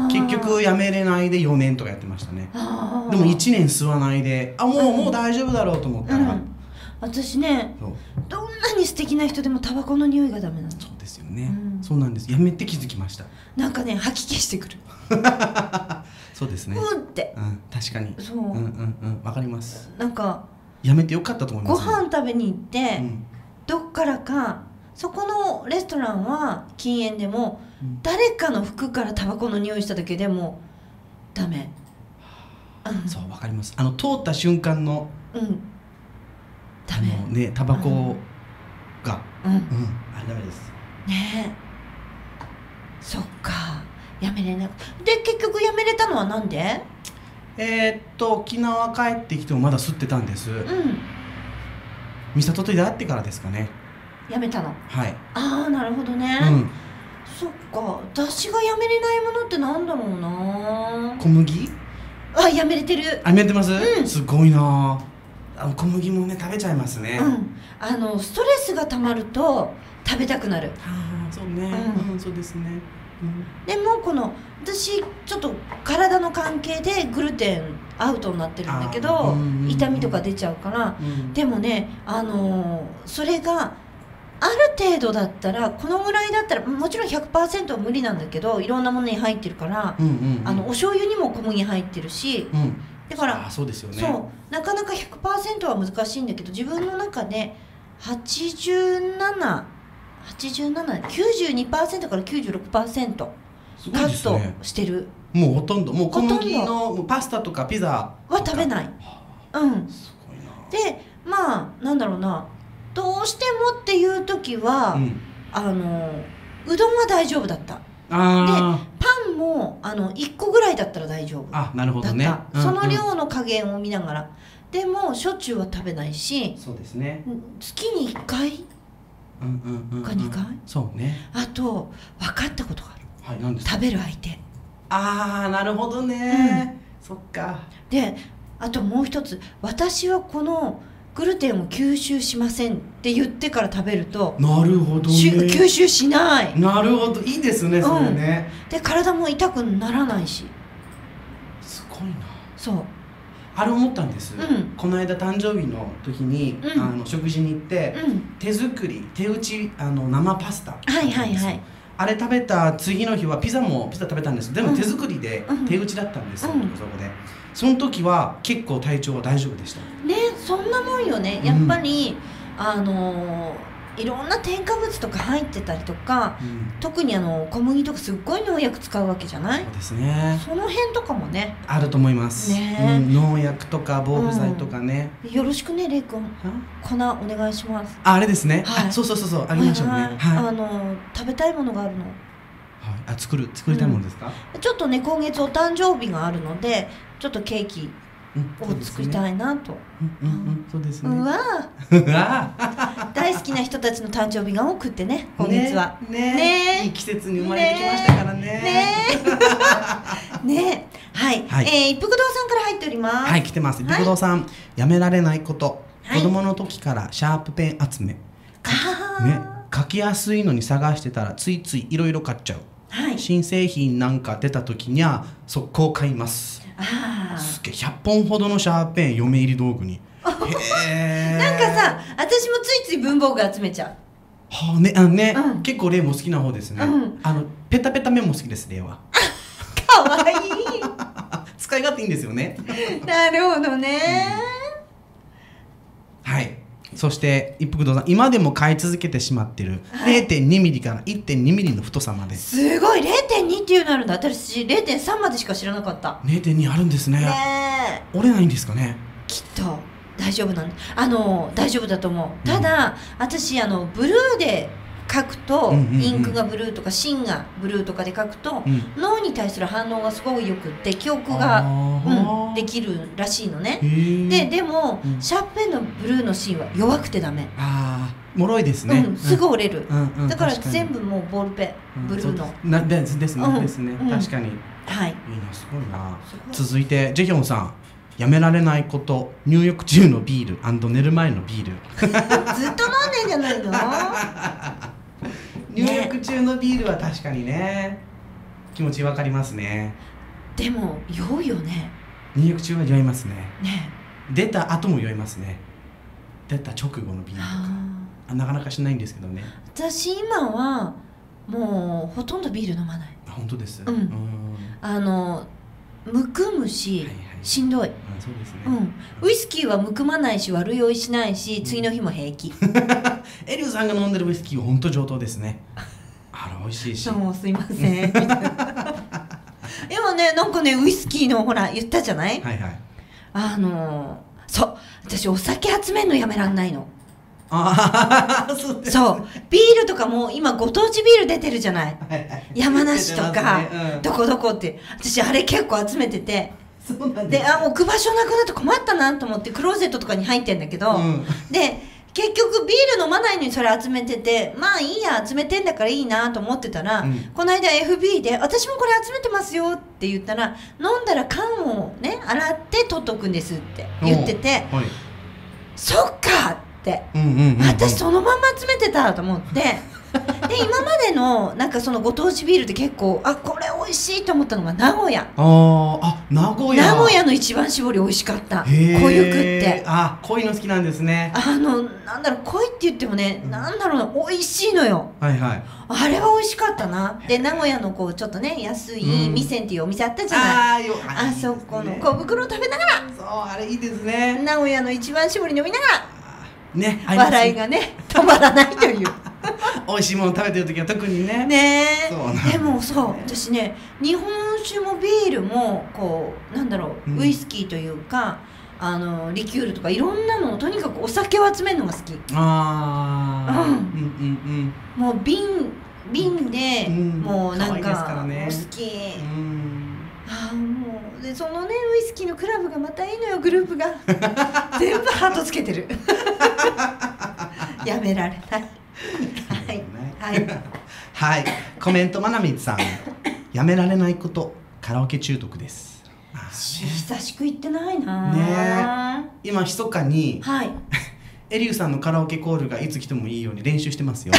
結局やめれないで4年とかやってましたね。でも1年吸わないでもう大丈夫だろうと思ったら、 私ね、どんなに素敵な人でもタバコの匂いがダメなの。 そうですよね。そうなんです。やめて気づきました。 なんかね、吐き気してくる。 そうですね。 って。 確かに。そう。わかります。 なんかやめてよかったと思います。 ご飯食べに行ってどっからか、そこのレストランは禁煙でも誰かの服からタバコの匂いしただけでもダメ。 そうわかります。通った瞬間のダメね、タバコがあれダメですね。そっか、やめれなくで結局やめれたのはなんで？ 沖縄帰ってきてもまだ吸ってたんです。美里と出会ってからですかね。 やめたの。 はい。 ああ、なるほどね。そっか、私がやめれないものってなんだろうな。 小麦？ やめれてる。 やめてます？すごいな。小麦もね、食べちゃいますね。 ストレスがたまると食べたくなる。 そうね。そうですね。 でも私ちょっと体の関係でグルテンアウトになってるんだけど、痛みとか出ちゃうから、でもね、それがある程度だったら、このぐらいだったらもちろん 100% は無理なんだけど、いろんなものに入ってるから、お醤油にも小麦入ってるし、だからそうですよね。 そうなかなか 100% は難しいんだけど、自分の中で92% から 96% カットしてる。 もうほとんど、もう小麦のパスタとかピザは食べない。すごいな。で、なんだろうな、どうしてもっていう時は、うどんは大丈夫だった。でパンも1個ぐらいだったら大丈夫。 なるほどね。 その量の加減を見ながら。でもしょっちゅうは食べないし。 そうですね。 月に1回か2回。 そうね。 あと分かったことがある。 はい、何ですか？ 食べる相手。 なるほどね。そっか。 で、あともう一つ、私はこのグルテンを吸収しませんって言ってから食べると、 なるほどね。 吸収しない。 なるほど、いいですね、それね。 で、体も痛くならないし。 すごいな。 そう。 あれ思ったんです。この間誕生日の時に食事に行って、手作り手打ち生パスタ。あれ食べた次の日はピザ食べたんです。でも手作りで手打ちだったんですよ。そこで。その時は結構体調は大丈夫でした。 ね、そんなもんよね。やっぱりいろんな添加物とか入ってたりとか、特に小麦とかすっごい農薬使うわけじゃない？ そうですね。 その辺とかもね、 あると思いますね。農薬とか防腐剤とかね。 よろしくね、レイ君。粉お願いします。 あれですね。そうありましょうね。 食べたいものがあるの。 作りたいものですか？ ちょっとね、今月お誕生日があるので、ちょっとケーキを作りたいなと。 そうですね。 大好きな人たちの誕生日が多くってね、今月は。 いい季節に生まれてきましたからね。 はい。一福堂さんから入っております。 はい、来てます。一福堂さん、やめられないこと。子供の時からシャープペン集め。書きやすいのに探してたらついついいろいろ買っちゃう。 はい、 新製品なんか出た時には速攻買います。すげえ100本ほどのシャーペン嫁入り道具になんかさ、私もついつい文房具集めちゃう。 はあね、うん、結構例も好きな方ですね、うん、ペタペタメモ好きです例は。 かわいい。 使い勝手いいんですよね。 なるほどね、 うん、はい。そして一服堂さん、今でも買い続けてしまってる 0.2 ミリから 1.2 ミリの太さまで。 すごい。 0.2 っていうのあるんだ。私 0.3 までしか知らなかった。 0.2 あるんですね。折れないんですかね。 きっと大丈夫なんだ。大丈夫だと思う、うん、ただ私ブルーで書くと、インクがブルーとか芯がブルーとかで書くと、脳に対する反応がすごいよくって記憶が、できるらしいのね。でも、シャーペンのブルーの芯は弱くてダメ。 脆いですね、 すぐ折れる、だから全部もうボールペン、ブルーのですね、確かに、 はい、 いいな、すごいな。続いてジェヒョンさん、やめられないこと、入浴中のビール&寝る前のビール。 ずっと飲んでんじゃないの？ 入浴中のビールは確かにね、気持ちわかりますね。 でも酔うよね。 入浴中は酔いますね。出た後も酔いますね。出た直後のビールとかなかなかしないんですけどね。 私今はもうほとんどビール飲まない。 本当です。 むくむし、しんどい。 そうですね。 ウイスキーはむくまないし悪酔いしないし、次の日も平気。 エリューさんが飲んでるウイスキーは本当上等ですね。美味しいし。 もうすいません。でもね、なんかね、ウイスキーのほら言ったじゃない。そう、私お酒集めるのやめらんないの。そうビールとかも今ご当地ビール出てるじゃない、山梨とか、どこどこって、私あれ結構集めてて、もう置く場所なくなって困ったなと思ってクローゼットとかに入ってんだけど、で結局ビール飲まないのにそれ集めてて、まあいいや、集めてんだからいいなと思ってたら、この間 FB で私もこれ集めてますよって言ったら、飲んだら缶をね洗って取っとくんですって言ってて、そっかって、私そのまんま集めてたと思って、で今までのなんかそのご当地ビールって結構これ美味しいと思ったのが名古屋。名古屋の一番搾り美味しかった。濃ゆくって。 濃いの好きなんですね。 なんだろう、濃いって言ってもね、なんだろうな、美味しいのよ。あれは美味しかったな。で名古屋のこうちょっとね安いミセンっていうお店あったじゃない。あそこの小袋を食べながら、 そうあれいいですね。 名古屋の一番搾り飲みながらね、 笑いがね止まらないという。 美味しいもの食べてる時は特にね。でもそう私ね、日本酒もビールもこうなんだろう、ウイスキーというかリキュールとかいろんなのをとにかくお酒を集めるのが好き。もう瓶で、もうなんか好き。もうでそのねウイスキーのクラブがまたいいのよ、グループが全部ハートつけてる。やめられない。 はい、コメントまなみさん、やめられないこと、カラオケ中毒です。 久しく行ってないなね。今密かに、エリューさんのカラオケコールがいつ来てもいいように練習してますよ。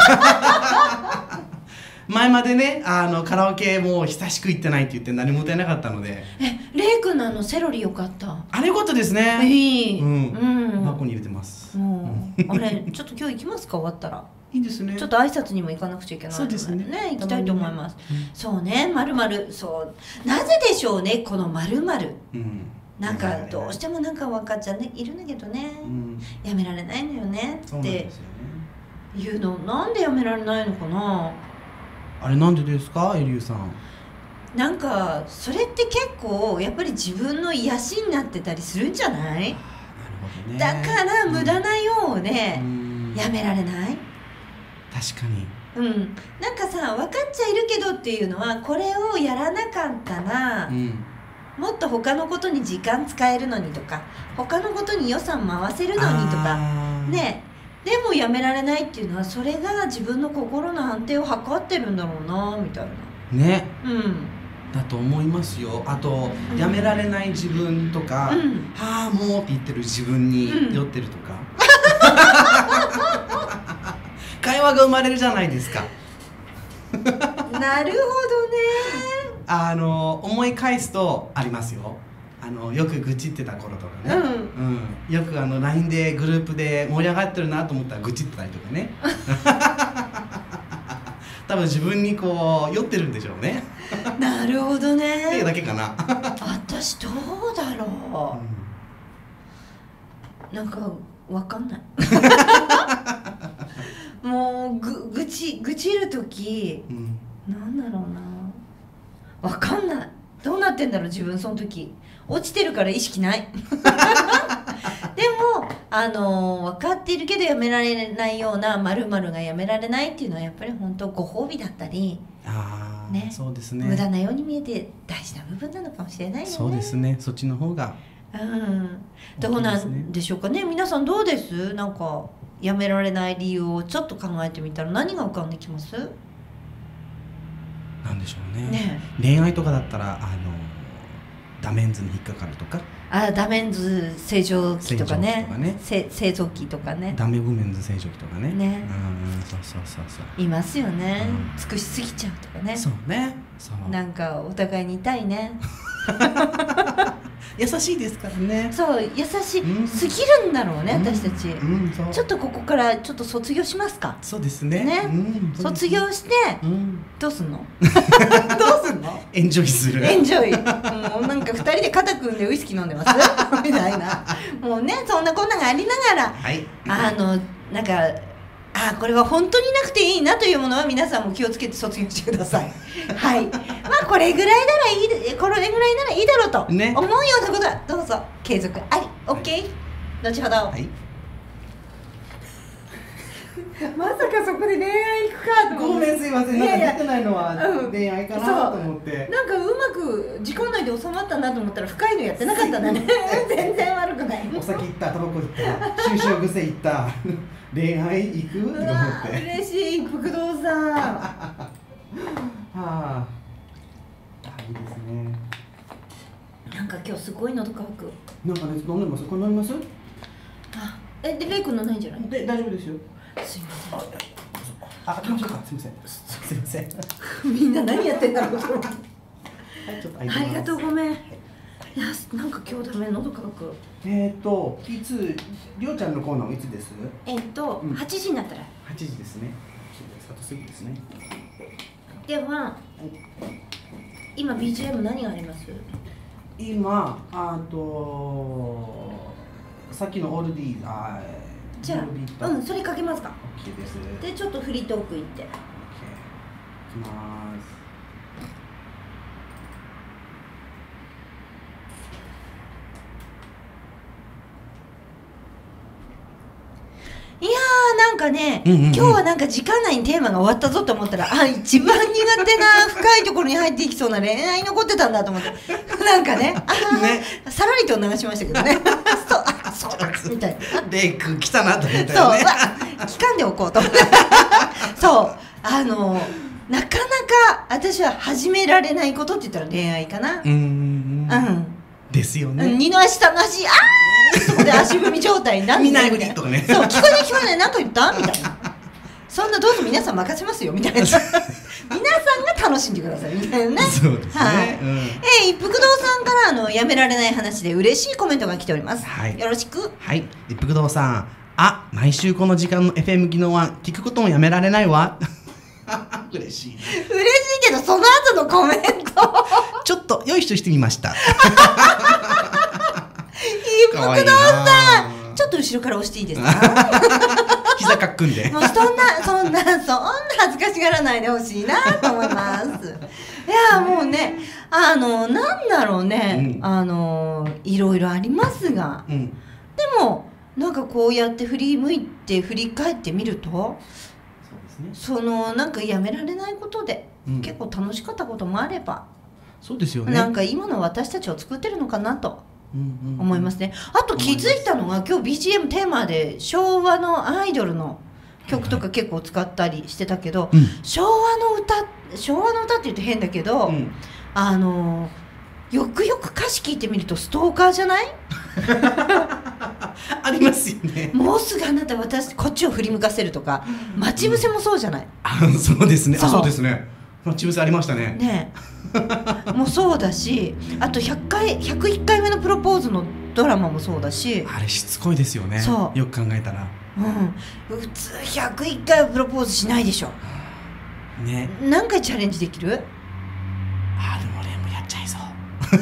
前までね、カラオケもう久しく行ってないって言って何も歌えなかったので。 レイ君のセロリよかった。 あれよかったですね。箱に入れてます。 あれちょっと今日行きますか、終わったら。 いいですね。 ちょっと挨拶にも行かなくちゃいけないのでね、行きたいと思います。そうね、〇〇、そうなぜでしょうね、この〇〇。なんかどうしてもなんか分かっちゃねいるんだけどね、やめられないのよねっていうの、なんでやめられないのかな。 あれなんでですか、エリューさん。 なんかそれって結構やっぱり自分の癒しになってたりするんじゃない？だから無駄なようでやめられない？ 確かに。 なんかさ、分かっちゃいるけどっていうのは、これをやらなかったら、もっと他のことに時間使えるのにとか、他のことに予算回せるのにとかね。でもやめられないっていうのは、それが自分の心の安定を図ってるんだろうなみたいなね。だと思いますよ。あと、やめられない自分とか、はあもうって言ってる自分に酔ってるとか、会話が生まれるじゃないですか。 なんなるほ思い返すとありますよ。よく愚痴ってた頃とかね、よくLINE でグループで盛り上がってるなと思ったら愚痴ってたりとかね多分自分にこう酔ってるんでしょうねなるほどね。 っていうだけかな私どうだろう、なんかわかんないもう愚痴る時、なんだろうな、わかんない。どうなってんだろう自分その時。落ちてるから意識ないでも分かっているけどやめられないような〇〇がやめられないっていうのはやっぱり本当ご褒美だったり、 ね、そうですね、 無駄なように見えて大事な部分なのかもしれないよね。 そうですね、そっちの方が、 どうなんでしょうかね。皆さんどうです？なんかやめられない理由をちょっと考えてみたら何が浮かんできます？ なんでしょうね。恋愛とかだったらダメンズに引っかかるとか、 ダメンズ正常期とかね、製造機とかね、 ダメウメンズ正常期とかね、そういますよね、尽くしすぎちゃうとかね。 そうね、 なんかお互いに痛いね優しいですからね。 そう優しすぎるんだろうね、私たち。ちょっとここからちょっと卒業しますか。 そうですね。 卒業してどうすんのエンジョイする。 エンジョイ。もうなんか2人で肩組んでウイスキー飲んでますみたいな。もうね、そんなこんながありながら、なんかこれは本当になくていいなというものは皆さんも気をつけて卒業してくださいはい。これぐらいならいい、これぐらいならいいだろうと思うようなことはどうぞ継続あり。 OK。 後ほど。まさかそこで恋愛行くかと思って。 ごめん、すいません。なんか出てないのは恋愛かなと思って。 なんかうまく時間内で収まったなと思ったら深いのやってなかったんだね全然悪くない。 お酒行った、タバコ行った、収集癖行った恋愛行くって思って。 嬉しい、一服堂さんいいですね。 なんか今日すごい喉乾く。 なんかね、飲んでます？これ飲みます？ で、レイ君のないんじゃない？ で、大丈夫ですよ。 すいません。 開けましょうか。すいません。すいません。 みんな何やってんだろうと思って。 ありがとう、ごめん。いや、なんか今日ダメ、喉乾く。 いつ、りょうちゃんのコーナーはいつです？ 8時になったら。 8時ですね。あとすぐですね。 では、今 BGM 何があります？ 今、さっきのオールディー、 じゃあ、それかけますか。 OK です。 で、ちょっとフリートーク行って。 OK。いきます。 いやー、なんかね、今日はなんか時間内にテーマが終わったぞと思ったら、一番苦手な深いところに入っていきそうな恋愛残ってたんだと思ってなんかね、さらりと流しましたけどねそうみたいな。 レイ君来たなと思ったよね。 聞かんでおこうと思ってそうなかなか私は始められないことって言ったら恋愛かな。 ですよね。 二の足三の足、そこで足踏み状態になって見ないふりとかね。 そう、聞こえない何か言ったみたいな。そんなどうぞ皆さん任せますよみたいな。皆さんが楽しんでくださいみたいなね。 そうですね。 一服堂さんからやめられない話で嬉しいコメントが来ております。よろしく。 はい、一服堂さん。毎週この時間の FM 技能は聞くこともやめられないわ。嬉しい。嬉しいけどその後のコメントちょっと用意してみました。 一服堂さん、ちょっと後ろから押していいですか？ 膝かっくんで。 もうそんな恥ずかしがらないでほしいなと思います。いやもうね、なんだろうね、いろいろありますが、でもなんかこうやって振り向いて振り返ってみると、なんかやめられないことで、結構楽しかったこともあれば、 そうですよね。 なんか今の私たちを作ってるのかなと思いますね。あと気づいたのが、今日 BGM テーマで昭和のアイドルの曲とか結構使ったりしてたけど、昭和の歌って言うと変だけど、よくよく歌詞聞いてみるとストーカーじゃない？ ありますよね。 もうすぐあなたこっちを振り向かせるとか、待ち伏せもそうじゃない？ そうですね。そうですね。 待ち伏せありましたね。 ねもうそうだし、あと101回目のプロポーズのドラマもそうだし、 あれしつこいですよね。 そうよく考えたら、 普通101回はプロポーズしないでしょね。 何回チャレンジできる？ でも俺もやっちゃいそう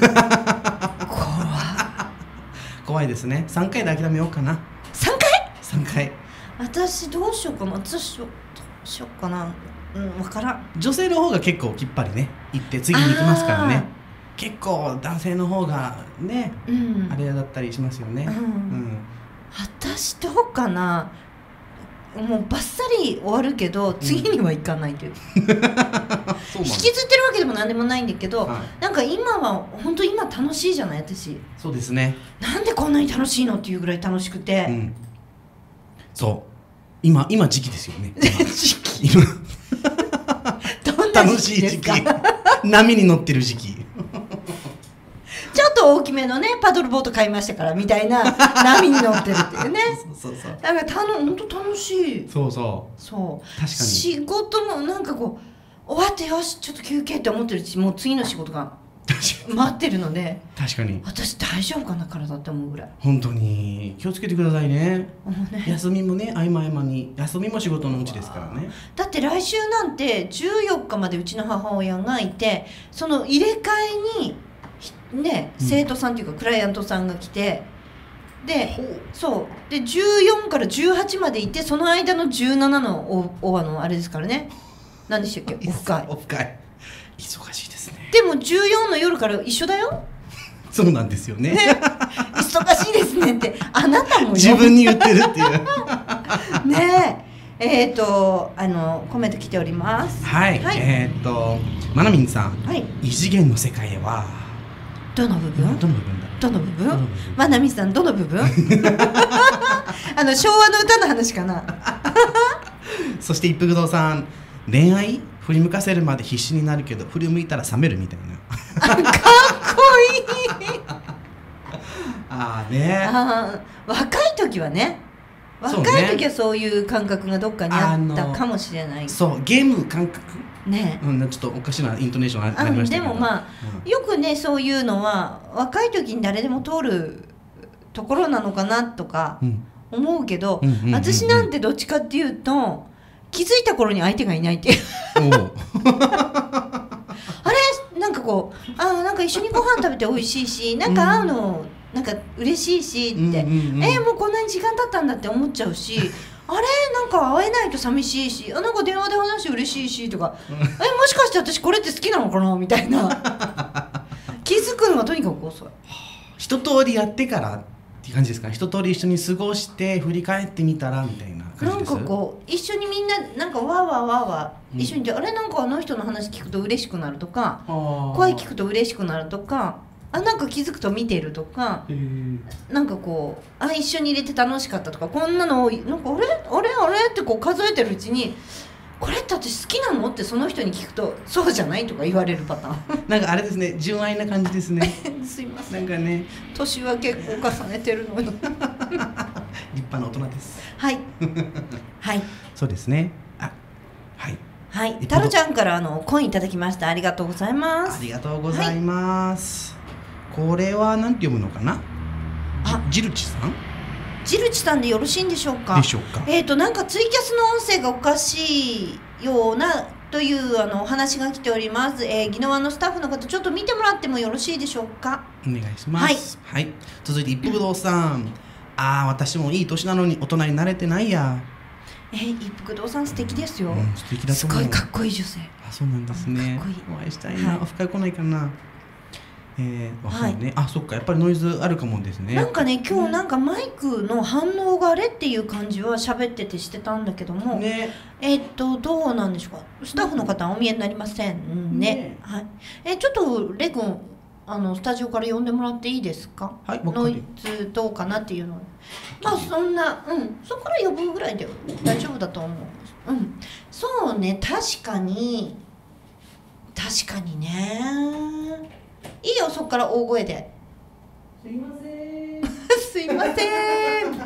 怖いですね。3回で諦めようかな。3回私どうしようかな。どうしようかな。分からん。 女性の方が結構きっぱりね行って次に行きますからね。結構男性の方がね、あれだったりしますよね。 私どうかな。もうバッサリ終わるけど次には行かないという、引きずってるわけでも何でもないんだけど、なんか今は本当今楽しいじゃない私。 そうですね。 なんでこんなに楽しいのっていうぐらい楽しくて、 そう今時期ですよね。 時期どんな楽しい時期波に乗ってる時期ちょっと大きめのねパドルボート買いましたからみたいな波に乗ってるっていうねそうだから本当楽しい。 そう確かに仕事もなんかこう終わってよしちょっと休憩って思ってるうちもう次の仕事が待ってるので、 確かに私大丈夫かな体って思うぐらい。 本当に気をつけてくださいね。休みもね合間に休みも仕事のうちですからね。 だって来週なんて14日までうちの母親がいて、その入れ替えにね、生徒さんというかクライアントさんが来て、でそうで14から18までいて、その間の17のあれですからね。何でしたっけ？オフ会忙しいですね。 でも14の夜から一緒だよ。 そうなんですよね。 忙しいですねってあなたも自分に言ってるっていうねえ。コメント来ております。 はい、まなみんさん、異次元の世界へはどの部分まなみさんどの部分昭和の歌の話かなそして一服堂さん、恋愛振り向かせるまで必死になるけど振り向いたら冷めるみたいなかっこいい若い時はね、そういう感覚がどっかにあったかもしれない。 そうゲーム感覚ね、 ちょっとおかしなイントネーションになりましたけど、 でもよくねそういうのは若い時に誰でも通るところなのかなとか思うけど、私なんてどっちかっていうと気づいた頃に相手がいないっていうあれなんかこうなんか一緒にご飯食べて美味しいし、なんか会うのなんか嬉しいしって、もうこんなに時間経ったんだって思っちゃうしあれなんか会えないと寂しいし、なんか電話で話嬉しいしとかもしかして私これって好きなのかなみたいな気づくのがとにかく遅い。 一通りやってからっていう感じですかね。一通り一緒に過ごして振り返ってみたらみたいな感じです。 なんかこう一緒にみんななんかわーわーわーわー一緒にいて、あれなんかあの人の話聞くと嬉しくなるとか、声聞くと嬉しくなるとか、なんか気づくと見てるとか、なんかこう一緒に入れて楽しかったとか、こんなのなんかあれってこう数えてるうちに、これって私好きなのってその人に聞くとそうじゃないとか言われるパターンなんかあれですね、純愛な感じですねすいません、 なんかね、 年は結構重ねてるのに立派な大人です。 はいはいそうですね。 はい、タロちゃんからコインいただきました。ありがとうございます。 ありがとうございます、これはなんて読むのかな。ジルチさんでよろしいんでしょうか。なんかツイキャスの音声がおかしいようなというお話が来ております。宜野湾のスタッフの方ちょっと見てもらってもよろしいでしょうか。 お願いします。はい、続いて一服堂さん、私もいい年なのに大人に慣れてないや。一服堂さん素敵ですよ、 素敵だと思う。 すごいかっこいい女性。 そうなんですね。 かっこいい。 お会いしたいな。オフ会来ないかな。そっか、やっぱりノイズあるかもですね。 なんかね、今日なんかマイクの反応があれっていう感じは喋っててしてたんだけども、どうなんでしょうか。スタッフの方はお見えになりませんね。はい。ちょっとレイ君スタジオから呼んでもらっていいですか。ノイズどうかなっていうの。そんなそこから呼ぶぐらいで大丈夫だと思う。そうね、確かにね。いいよ、そこから大声で。すいませんすいません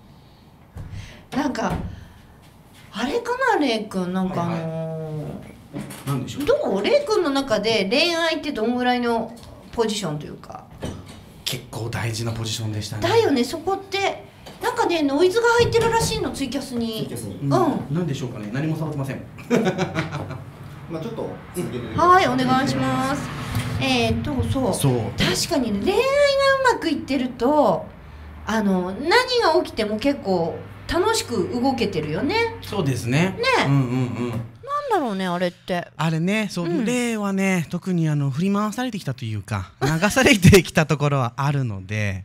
なんかあれかな、レイ君、なんかなんでしょう。 どうレイ君の中で恋愛ってどんぐらいのポジションというか。 結構大事なポジションでしたね。 だよね、そこってなんかねノイズが入ってるらしいの、ツイキャスに。 なんでしょうかね。何も触ってません。 まあちょっと続けて。 はい、お願いします。そう確かに、ね、恋愛がうまくいってると何が起きても結構楽しく動けてるよね。 そうですね。 なんだろうね、あれって。 あれね、そう、例はね、特に振り回されてきたというか流されてきたところはあるので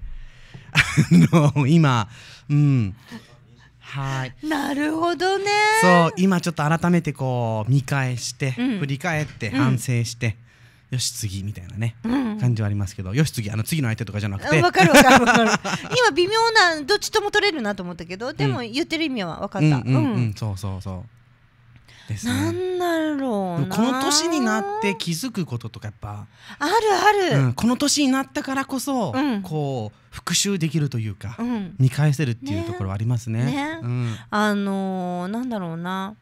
今はい。 なるほどね。 そう今ちょっと改めてこう見返して、振り返って反省して、よし次みたいなね、感じはありますけど、よし次次の相手とかじゃなくて、 わかる今微妙な、どっちとも取れるなと思ったけど、でも言ってる意味は分かった。 そうですね。 なんだろうな、 この年になって気づくこととかやっぱある、 この年になったからこそ、こう復習できるというか、見返せるっていうところはありますね。 なんだろうな、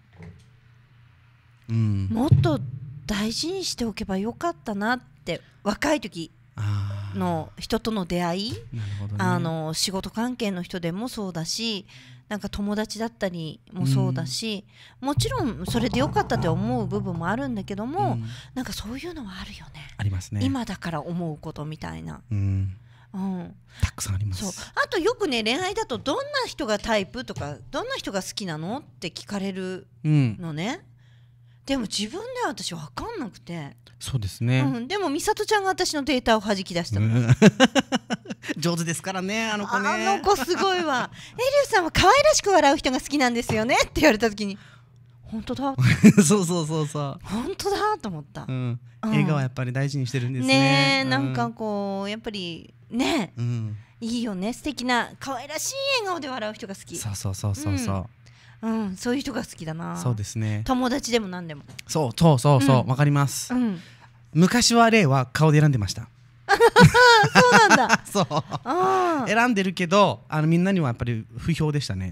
もっと大事にしておけばよかったなって、若い時の人との出会い、仕事関係の人でもそうだし、なんか友達だったりもそうだし、もちろんそれでよかったって思う部分もあるんだけども、なんかそういうのはあるよね。 ありますね。 今だから思うことみたいな。 たくさんあります。 そう、あとよくね、恋愛だとどんな人がタイプとか、どんな人が好きなのって聞かれるのね。でも自分では私分かんなくて。 そうですね。 でも美里ちゃんが私のデータを弾き出したの。 上手ですからね、あの子ね。 あの子すごいわ。エリューさんは可愛らしく笑う人が好きなんですよねって言われた時に、本当だそう本当だと思った。 笑顔はやっぱり大事にしてるんですね。 なんかこうやっぱりね、いいよね、素敵な可愛らしい笑顔で笑う人が好き。そういう人が好きだな。 そうですね。 友達でも何でも。 そうわかります。昔はレイは顔で選んでました。 そうなんだ。 そう選んでるけど、みんなにはやっぱり不評でしたね。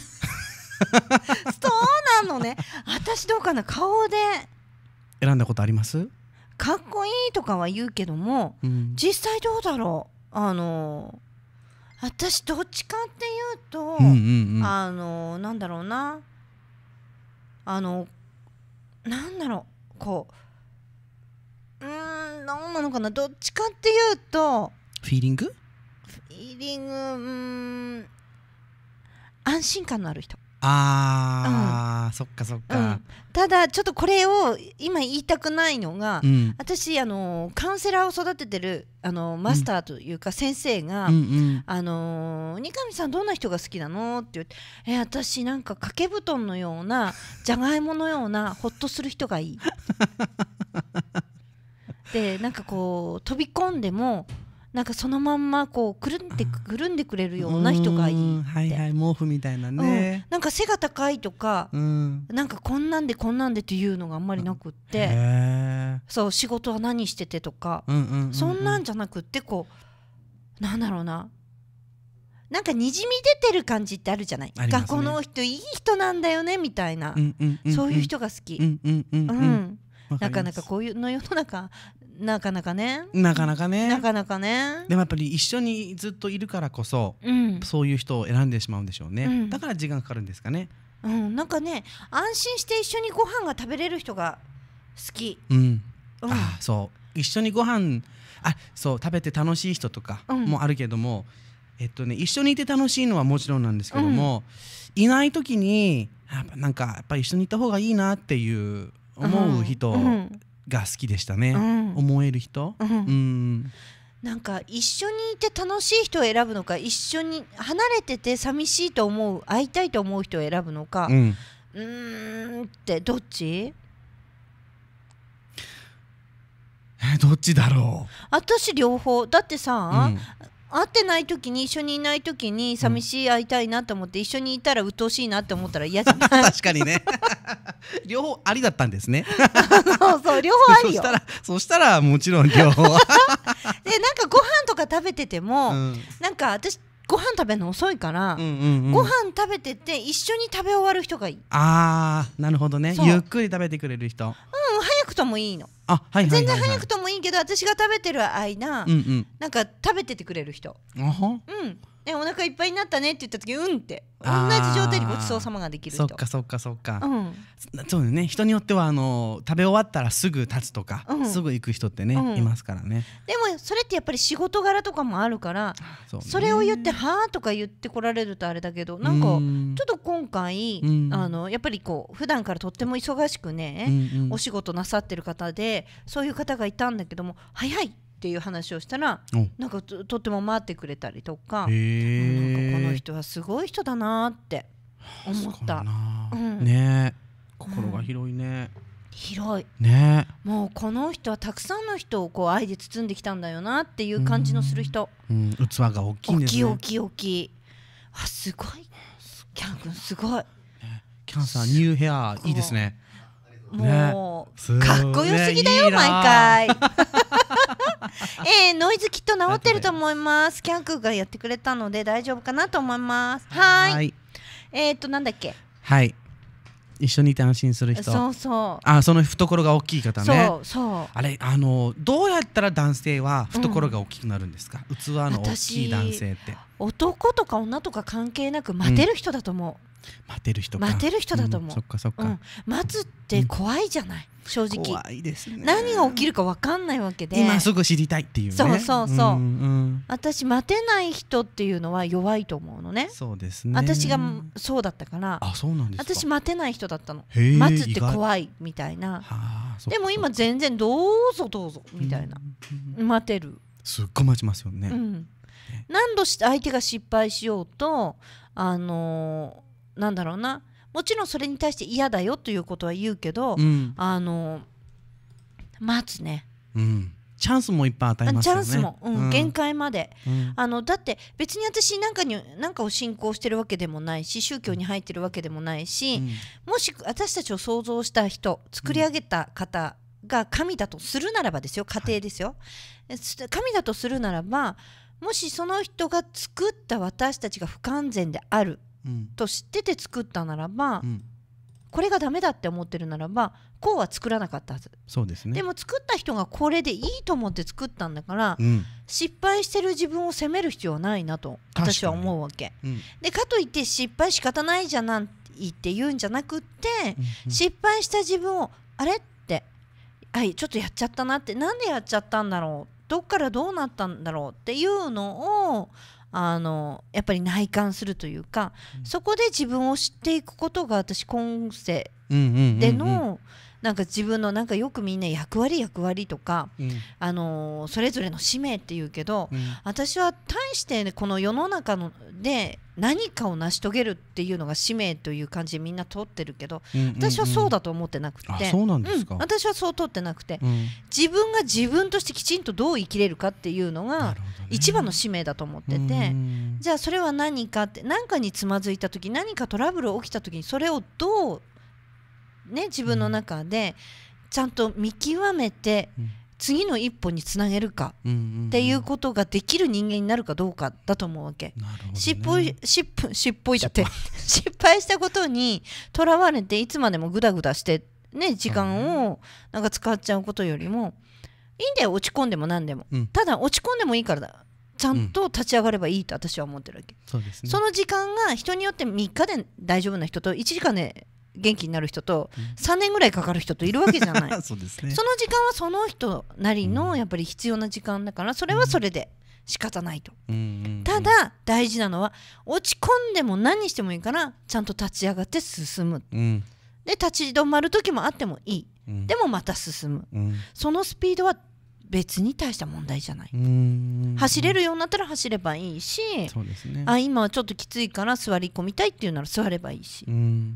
そうなのね。私どうかな、顔で選んだことあります？ かっこいいとかは言うけども、実際どうだろう。私どっちかっていうと、なんだろうな、なんだろう、こう、なんなのかな、どっちかっていうとフィーリング、 安心感のある人。 そっか。 ただちょっとこれを今言いたくないのが、私カウンセラーを育ててるマスターというか先生が「二上さんどんな人が好きなの?」って言って「私なんか掛け布団のようなじゃがいものようなほっとする人がいい」で、なんかこう飛び込んでもなんかそのまんまこうくるんでくれるような人がいいって。 毛布みたいなね。 なんか背が高いとか、なんかこんなんでっていうのがあんまりなくって、そう仕事は何しててとか、そんなんじゃなくって、こうなんだろうな、なんかにじみ出てる感じってあるじゃない。この人いい人なんだよねみたいな、そういう人が好き。なかなかこういうの世の中なかなかね。でもやっぱり一緒にずっといるからこそ、そういう人を選んでしまうんでしょうね。だから時間かかるんですかね。 なんかね、安心して一緒にご飯が食べれる人が好き。 そう一緒にご飯食べて楽しい人とかもあるけども、一緒にいて楽しいのはもちろんなんですけども、いない時になんかやっぱり一緒にいた方がいいなっていう思う人が好きでしたね。思える人、 なんか一緒にいて楽しい人を選ぶのか、一緒に離れてて寂しいと思う、会いたいと思う人を選ぶのか、ってどっち？ どっちだろう。 私両方だってさ、会ってない時に、一緒にいない時に寂しい、会いたいなと思って、一緒にいたら鬱陶しいなって思ったら嫌じゃない？ 確かにね。両方ありだったんですね。 そう両方ありよ。 そしたらもちろん両方。でなんかご飯とか食べてても、なんか私ご飯食べるの遅いから、ご飯食べてて一緒に食べ終わる人がいい。 なるほどね。ゆっくり食べてくれる人。 くともいいの。 あ、はいはいはいはい、 全然早くともいいけど、私が食べてる間、なんか食べててくれる人。お腹いっぱいになったねって言った時って同じ状態でごちそうさまができる人。 そっかそっかそっか、そうね、人によっては食べ終わったらすぐ立つとか、すぐ行く人ってね、いますからね。でもそれってやっぱり仕事柄とかもあるから、それを言ってはーとか言ってこられるとあれだけど、なんかちょっと今回やっぱりこう普段からとっても忙しくね、お仕事なさってる方でそういう方がいたんだけども、早いっていう話をしたら、なんか とっても待ってくれたりとか、なんかこの人はすごい人だなって思った。 ね、心が広いね。 広いね。 もうこの人はたくさんの人をこう愛で包んできたんだよなっていう感じのする人。 器が大きいんですね。 大きい。あ、すごい。キャン君すごい。 キャンさんニューヘアいいですね。 もうかっこよすぎだよ毎回。ノイズきっと治ってると思います。キャン君がやってくれたので大丈夫かなと思います。はい。なんだっけ。 はい。一緒にいて安心する人。 そうそう。 あ、その懐が大きい方ね。 そう。 あれどうやったら男性は懐が大きくなるんですか。器の大きい男性って。 男とか女とか関係なく待てる人だと思う。 待てる人だと思う。 そっかそっか。 待つって怖いじゃない。正直怖いですね。 何が起きるか分かんないわけで、 今すぐ知りたいっていうね。 そう。私待てない人っていうのは弱いと思うのね。 そうですね。 私がそうだったから。 あ、そうなんですか。 私待てない人だったの。待つって怖いみたいな。でも今全然どうぞみたいな。待てる。 すっごい待ちますよね。 何度相手が失敗しようとなんだろうな、もちろんそれに対して嫌だよということは言うけど、待つね。 チャンスもいっぱい与えますよね。 チャンスも、限界まで、だって別に私なんかを信仰してるわけでもないし、宗教に入ってるわけでもないし、もし私たちを創造した人、作り上げた方が神だとするならばですよ、家庭ですよ、神だとするならば、もしその人が作った私たちが不完全であると知ってて作ったならば、これがダメだって思ってるならばこうは作らなかったはず。 そうですね。 でも作った人がこれでいいと思って作ったんだから、失敗してる自分を責める必要はないなと私は思うわけ、でかといって失敗仕方ないじゃないって言うんじゃなくって、失敗した自分をあれってちょっとやっちゃったなって、なんでやっちゃったんだろう、どっからどうなったんだろうっていうのをやっぱり内観するというか、そこで自分を知っていくことが私今世でのなんか自分のなんかよくみんな役割とか、それぞれの使命っていうけど、私は大して、ね、この世の中で何かを成し遂げるっていうのが使命という感じでみんな通ってるけど、私はそうだと思ってなくて、 そうなんですか。 私はそう通ってなくて、自分が自分としてきちんとどう生きれるかっていうのが一番の使命だと思ってて、じゃあそれは何かって、何かにつまずいた時、何かトラブル起きた時にそれをどうね、自分の中でちゃんと見極めて次の一歩につなげるかっていうことができる人間になるかどうかだと思うわけ。失敗したことにとらわれていつまでもグダグダしてね、時間をなんか使っちゃうことよりもいいんだよ、落ち込んでも何でも、ただ落ち込んでもいいからだ、ちゃんと立ち上がればいいと私は思ってるわけ。 そうですね。 その時間が人によって3日で大丈夫な人と1時間で元気になる人と3年ぐらいかかる人といるわけじゃない。 そうですね。 その時間はその人なりのやっぱり必要な時間だから、それはそれで仕方ないと。ただ大事なのは落ち込んでも何してもいいからちゃんと立ち上がって進む、で立ち止まる時もあってもいい、でもまた進む、そのスピードは別に大した問題じゃない。走れるようになったら走ればいいし、 そうですね、 今はちょっときついから座り込みたいっていうなら座ればいいし、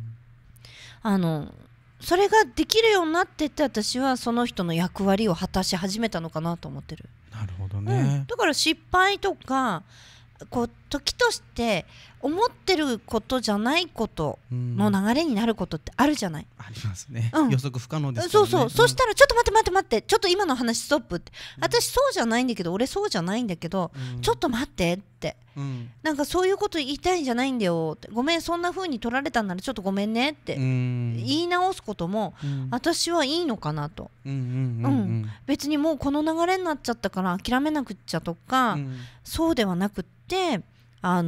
それができるようになってって私はその人の役割を果たし始めたのかなと思ってる。 なるほどね、 だから失敗とかこう時として思ってることじゃないことの流れになることってあるじゃない。 ありますね、 うん、 予測不可能ですからね。 そうしたらちょっと待ってちょっと今の話ストップって、私そうじゃないんだけど俺そうじゃないんだけど、ちょっと待ってって、なんかそういうこと言いたいんじゃないんだよって、ごめんそんな風に取られたんならちょっとごめんねって言い直すことも私はいいのかなと。別にもうこの流れになっちゃったから諦めなくっちゃとか、そうではなくって何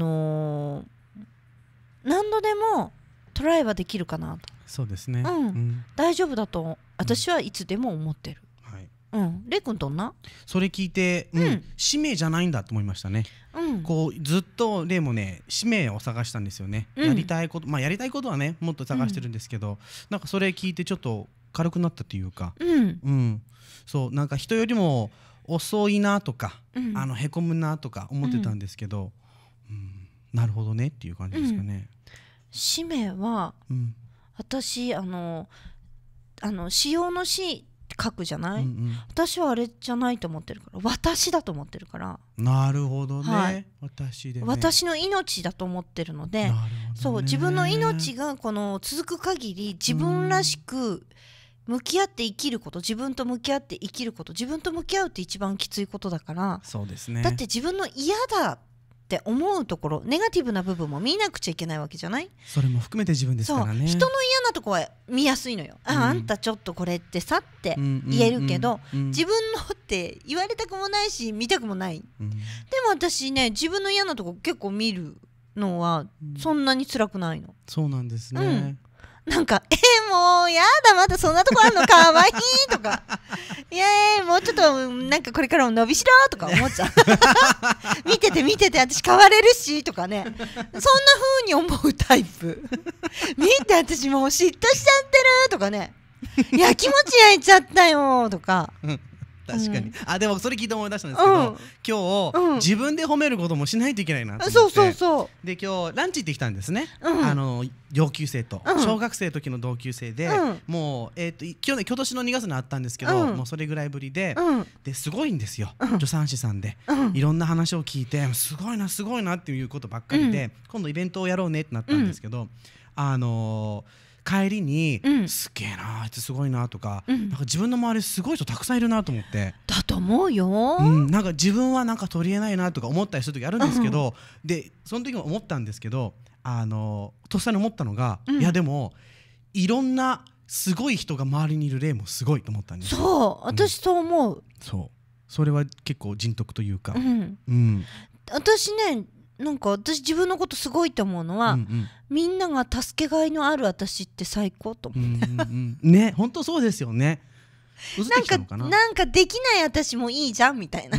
度でもトライはできるかなと。 そうですね、 大丈夫だと私はいつでも思ってる。レイ君どんな？ それ聞いて、使命じゃないんだと思いましたね。こうずっとレイもね使命を探したんですよね。やりたいことやりたいことはねもっと探してるんですけど、なんかそれ聞いてちょっと軽くなったというか、そうなんか人よりも遅いなとか、へこむなとか思ってたんですけど、なるほどねっていう感じですかね。 使命は、私使用の詩書くじゃない、私はあれじゃないと思ってるから、私だと思ってるから。 なるほどね、私でね、 私の命だと思ってるので、そう自分の命がこの続く限り自分らしく向き合って生きること、自分と向き合って生きること、自分と向き合うって一番きついことだから。 そうですね。 だって自分の嫌だって思うところ、ネガティブな部分も見なくちゃいけないわけじゃない。 それも含めて自分ですからね。 人の嫌なとこは見やすいのよ。あんたちょっとこれってさって言えるけど、自分のって言われたくもないし見たくもない。でも私ね、自分の嫌なとこ結構見るのはそんなに辛くないの。 そうなんですね。 なんかもうやだ、まだそんなとこあんのかわいいとかもうちょっとなんかこれからも伸びしろとか思っちゃう見てて私変われるしとかね、そんな風に思うタイプ見て私もう嫉妬しちゃってるとかね、いや気持ち焼いちゃったよとか確かに、でもそれ聞いて思い出したんですけど、今日、自分で褒めることもしないといけないなと思って。そうで今日ランチ行ってきたんですね、同級生と、小学生の時の同級生で、もう今年の2月に会ったんですけど、もうそれぐらいぶりで、ですごいんですよ、助産師さんで、いろんな話を聞いてすごいなっていうことばっかりで、今度イベントをやろうねってなったんですけど、帰りに、すげえなあいつすごいなとか、なんか自分の周りすごい人たくさんいるなと思って。 だと思うよ、 なんか自分はなんか取り柄ないなとか思ったりする時あるんですけど、でその時も思ったんですけど、とっさに思ったのが、いやでもいろんなすごい人が周りにいる例もすごいと思ったんですよ。 そう私そう思う、 それは結構人徳というか、 私ね、なんか私自分のことすごいと思うのは、みんなが助けがいのある私って最高と思ってね、本当そうですよね。 なんかできない私もいいじゃんみたいな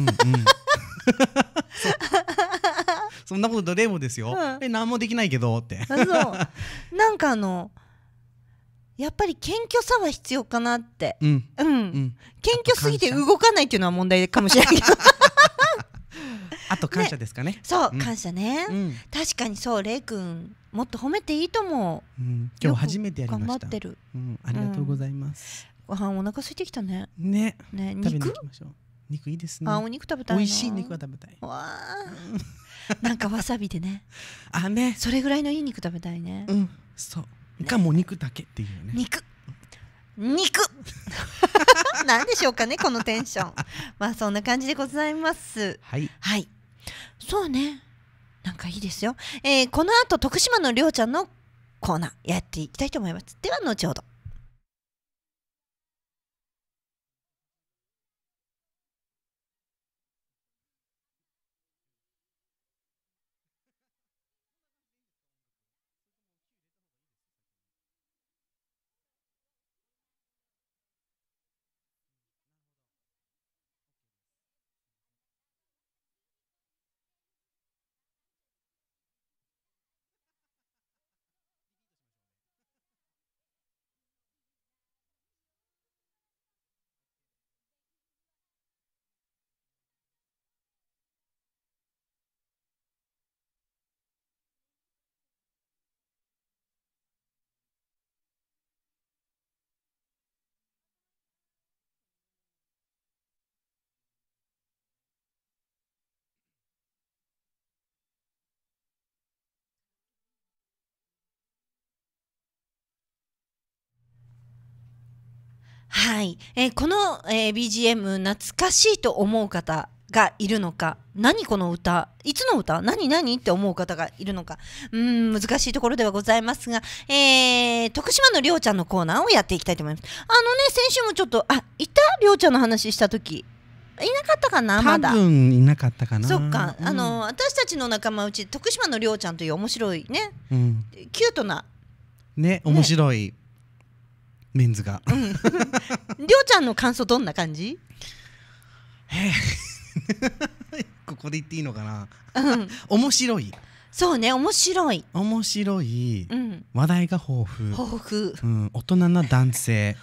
そんなことレイもですよ、何もできないけどってなんかやっぱり謙虚さは必要かなって、謙虚すぎて動かないっていうのは問題かもしれないけどあと感謝ですかね。 そう、感謝ね。確かにそう、レイ君もっと褒めていいと思う。 今日初めてやりました。 頑張ってる。 ありがとうございます。 ご飯お腹空いてきたね。 肉？肉いいですね。 お肉食べたいな。 美味しい肉は食べたい。 なんかわさびでね。それぐらいのいい肉食べたいね。 そうか、もう肉だけっていうね。 肉なんでしょうかねこのテンションまあそんな感じでございます。はい、そうね、なんかいいですよ。この後徳島のりょうちゃんのコーナーやっていきたいと思います。では後ほど。 はい、この、BGM 懐かしいと思う方がいるのか、何この歌、いつの歌、何って思う方がいるのか、難しいところではございますが、徳島のりょうちゃんのコーナーをやっていきたいと思います。先週もちょっといたりょうちゃんの話した時いなかったかな、まだ多分いなかったかな。 そっか、私たちの仲間うち徳島のりょうちゃんという面白いね、キュートなね、面白いメンズが。 りょうちゃんの感想どんな感じ？ ここで言っていいのかな。面白い。 そうね、面白い。 話題が豊富。大人な男性。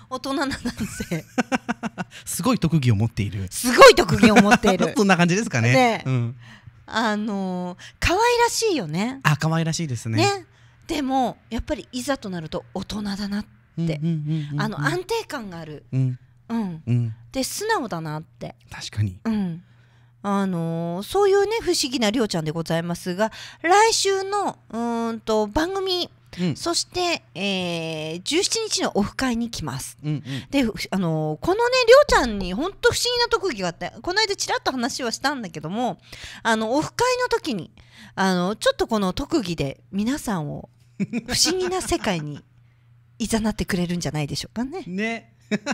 すごい特技を持っている。 そんな感じですかね。可愛らしいよね。 可愛らしいですね。 でもやっぱりいざとなると大人だなって、安定感がある。で素直だなって。 確かに。 そういうね不思議なりょうちゃんでございますが、来週の番組、そして、17日のオフ会に来ます。でこのねりょうちゃんに本当不思議な特技があって、この間ちらっと話はしたんだけども、オフ会の時にちょっとこの特技で皆さんを不思議な世界にいざなってくれるんじゃないでしょうかね。 ね。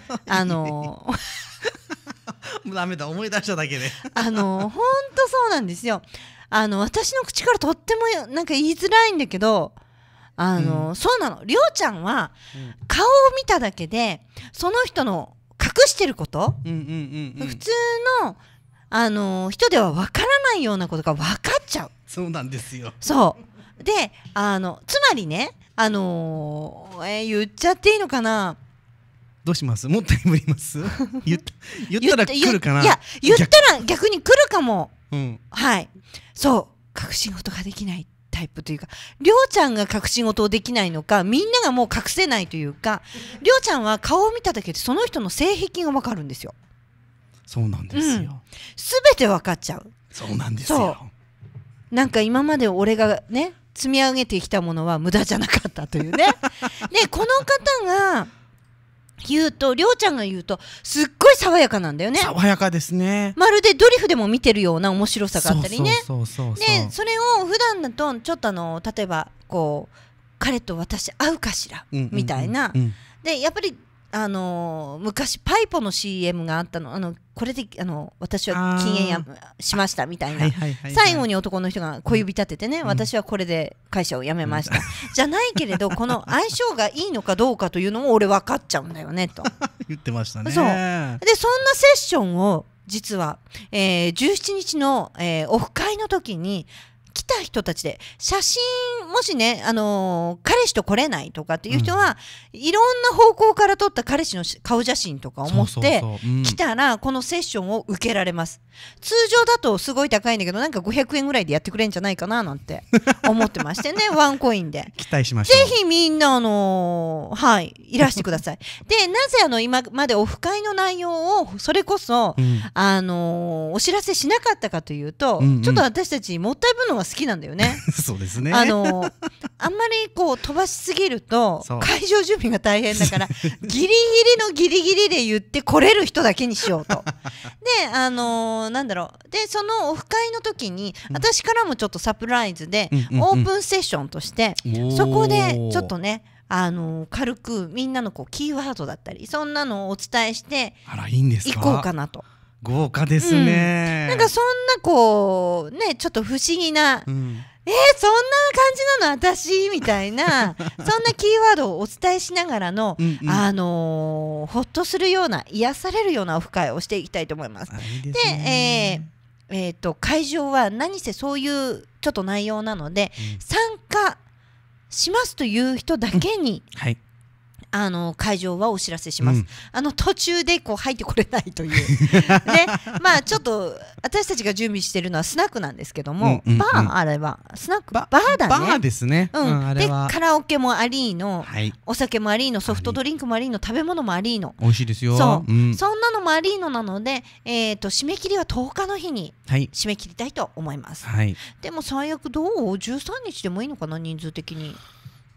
ダメだ、思い出しただけで。 ほんとそうなんですよ。私の口からとってもなんか言いづらいんだけど、そうなの。りょうちゃんは顔を見ただけでその人の隠してること、普通の人ではわからないようなことが分かっちゃう。 そうなんですよ。 そうでつまりね、言っちゃっていいのかな。 どうします？もっと眠ります？言ったら来るかな。 いや、言ったら逆に来るかも。はい。そう隠し事ができないタイプというか、りょうちゃんが隠し事をできないのか、みんながもう隠せないというか、りょうちゃんは顔を見ただけでその人の性癖が分かるんですよ。 そうなんですよ。 すべて分かっちゃう。 そうなんですよ。 なんか今まで俺がね積み上げてきたものは無駄じゃなかったというね。でこの方が言うと、りょうちゃんが言うとすっごい爽やかなんだよね。 爽やかですね。 まるでドリフでも見てるような面白さがあったりね。でそれを普段だとちょっと例えばこう彼と私会うかしらみたいな。でやっぱり昔パイポの CM があったの。これで私は禁煙しましたみたいな、最後に男の人が小指立ててね、私はこれで会社を辞めました、じゃないけれど、この相性がいいのかどうかというのも俺分かっちゃうんだよねと言ってましたね。 そうでそんなセッションを実は、17日の、オフ会の時に来た人たちで写真、もしね、彼氏と来れないとかっていう人は、いろんな方向から撮った彼氏の顔写真とかを持って来たらこのセッションを受けられます。通常だとすごい高いんだけど、なんか500円ぐらいでやってくれんじゃないかななんて思ってましてね。ワンコインで期待しましょう。 ぜひみんないらしてください。でなぜ今までオフ会の内容をそれこそ、お知らせしなかったかというと、ちょっと私たちもったいぶるのが好きなんだよね。 そうですね。 あんまりこう飛ばしすぎると会場準備が大変だからギリギリのギリギリで言って来れる人だけにしようと。でなんだろう、でそのオフ会の時に私からもちょっとサプライズでオープンセッションとしてそこでちょっとね軽くみんなのこうキーワードだったりそんなのをお伝えしていこうかなと。 豪華ですね。 なんかそんなこうねちょっと不思議な、そんな感じなの私みたいなそんなキーワードをお伝えしながらの、ほっとするような癒されるようなオフ会をしていきたいと思います。で、会場は何せそういうちょっと内容なので、参加しますという人だけに、会場はお知らせします。途中でこう入ってこれないというね、まあちょっと私たちが準備しているのはスナックなんですけども、バー、あれはスナックバーだね。 バーですね。 でカラオケもありの、お酒もありの、ソフトドリンクもありの、食べ物もありの、 美味しいですよ。 そんなのもありのなので、締め切りは10日の日に締め切りたいと思います。でも最悪どう？13日でもいいのかな、人数的に。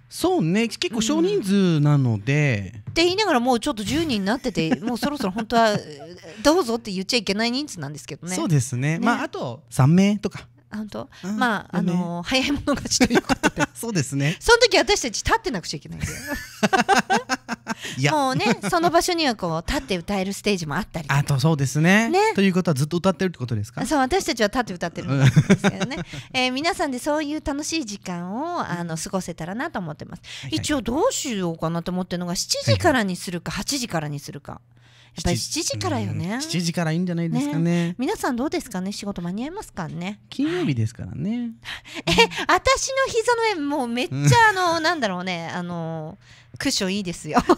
そうね、結構少人数なので、 って言いながらもうちょっと10人になっててもうそろそろ本当はどうぞって言っちゃいけない人数なんですけどね。 そうですね。まああと3名とか。 本当、まあ早い者勝ちということでそうですね。 その時私たち立ってなくちゃいけないんだよもうね、その場所にはこう立って歌えるステージもあったりとか。 あとそうですね。ということはずっと歌ってるってことですか？ そう、私たちは立って歌ってるんですけどね皆さんでそういう楽しい時間を過ごせたらなと思ってます。一応どうしようかなと思ってるのが7時からにするか8時からにするか。やっぱり7時からよね。 7時からいいんじゃないですかね。 皆さんどうですかね、仕事間に合いますかね。 金曜日ですからね。 私の膝の上もうめっちゃなんだろうね、クッションいいですよ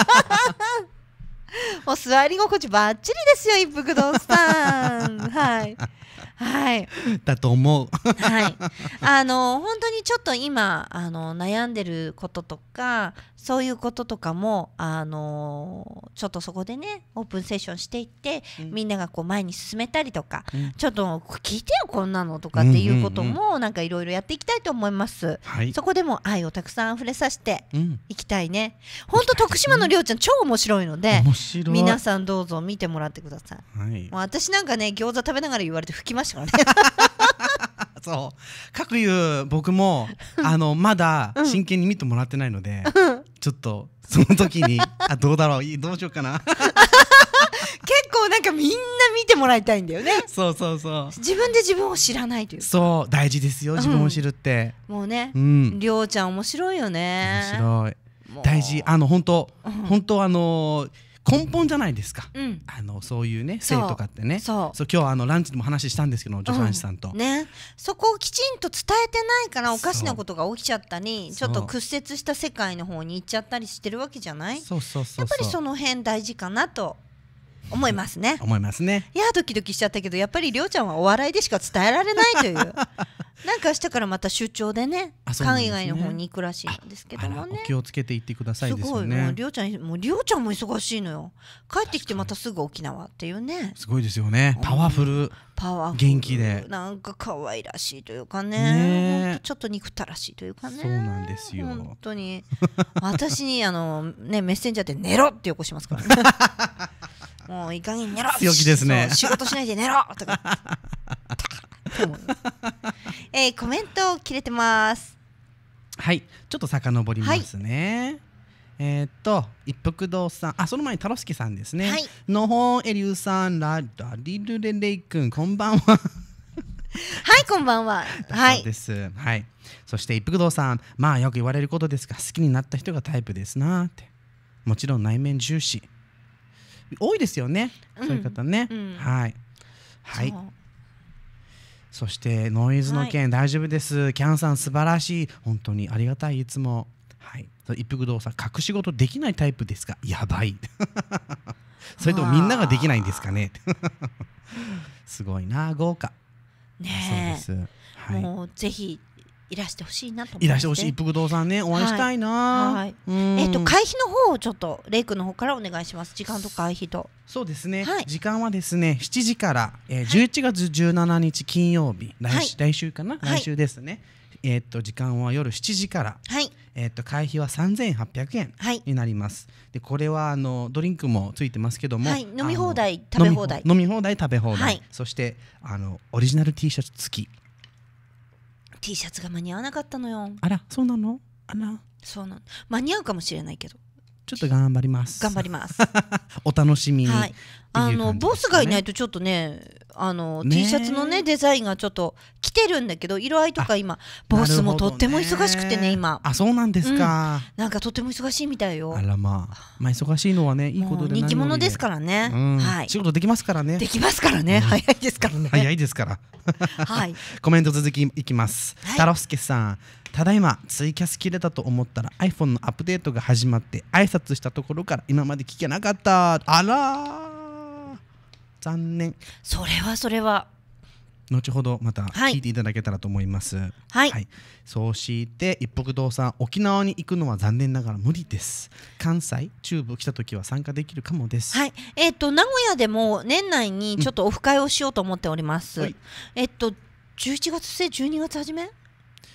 もう座り心地バッチリですよ、一服堂さんはいはいだと思うはい本当にちょっと今悩んでることとかそういうこととかもちょっとそこでねオープンセッションしていって、みんながこう前に進めたりとか、ちょっと聞いてよこんなのとかっていうこともなんかいろいろやっていきたいと思います、そこでも愛をたくさん溢れさせていきたいね。本当徳島のりょうちゃん超面白いので皆さんどうぞ見てもらってください、もう私なんかね餃子食べながら言われて吹きましたからねそうかくいう僕もまだ真剣に見てもらってないので、ちょっとその時にどうだろうどうしようかな結構なんかみんな見てもらいたいんだよね。 そうそうそう、 自分で自分を知らないという。 そう大事ですよ、自分を知るって、 もうね、りょうちゃん面白いよね。 面白い、大事。本当根本じゃないですか、そういうね性とかってね。そう今日ランチでも話したんですけど、助産師さんと、 ね、そこをきちんと伝えてないからおかしなことが起きちゃったり、ちょっと屈折した世界の方に行っちゃったりしてるわけじゃない。やっぱりその辺大事かなと思いますね。 思いますね。 いやドキドキしちゃったけど、やっぱりりょうちゃんはお笑いでしか伝えられないというなんか明日からまた出張でね、海外の方に行くらしいんですけどもね。 お気をつけていってくださいですよね。 すごい、りょうちゃんも忙しいのよ。帰ってきてまたすぐ沖縄っていうね。 すごいですよね。パワフル元気でなんか可愛らしいというかね、ちょっと憎たらしいというかね。 そうなんですよ。 本当に私にメッセンジャーで寝ろって起こしますからねもういい加減寝ろ、 強気ですね、 仕事しないで寝ろとかコメント切れてます。 はい、ちょっと遡りますね、一服堂さん、その前にタロスケさんですね。のほんえりゅうさん、ラリルレレイ君、こんばんははいこんばんは。 そうです。はい。そして一服堂さん、まあよく言われることですが、好きになった人がタイプですなって。もちろん内面重視多いですよね、そういう方ね。はいはい。そしてノイズの件、大丈夫です。キャンさん素晴らしい、本当にありがたい、いつも。はい。一服堂さん、隠し事できないタイプですか？やばいそれともみんなができないんですかねすごいな、豪華ね。 そうです。はい、 もうぜひいらしてほしいなと思って。 いらしてほしい。一服堂さんね、お会いしたいな。 はい。会費の方をちょっとレイ君の方からお願いします。時間と会費と。 そうですね。時間はですね、7時から11月17日金曜日、来週かな、来週ですね。時間は夜7時から。はい。会費は3800円になります。でこれはドリンクもついてますけども、 飲み放題食べ放題。 飲み放題食べ放題。そしてオリジナル T シャツ付き。 T シャツが間に合わなかったのよ。 あら、そうなの？ そうなの。間に合うかもしれないけど。 ちょっと頑張ります。 頑張ります。 お楽しみに。はい。 ボスがいないとちょっとね、T シャツのねデザインがちょっと来てるんだけど、色合いとか今ボスもとっても忙しくてね今。 そうなんですか。 なんかとても忙しいみたいよ。 あらまあ忙しいのはねいいことで、 人気者ですからね。はい。 仕事できますからね。 できますからね。早いですからね。 早いですから。はい。コメント続きいきます。タロスケさん。ただいまツイキャス切れたと思ったら iPhone のアップデートが始まって挨拶したところから今まで聞けなかった。あら残念。 それは後ほどまた聞いていただけたらと思います。はい。そうして一服堂さん、沖縄に行くのは残念ながら無理です。関西中部来た時は参加できるかもです。 はい。名古屋でも年内にちょっとオフ会をしようと思っております。11月末12月初め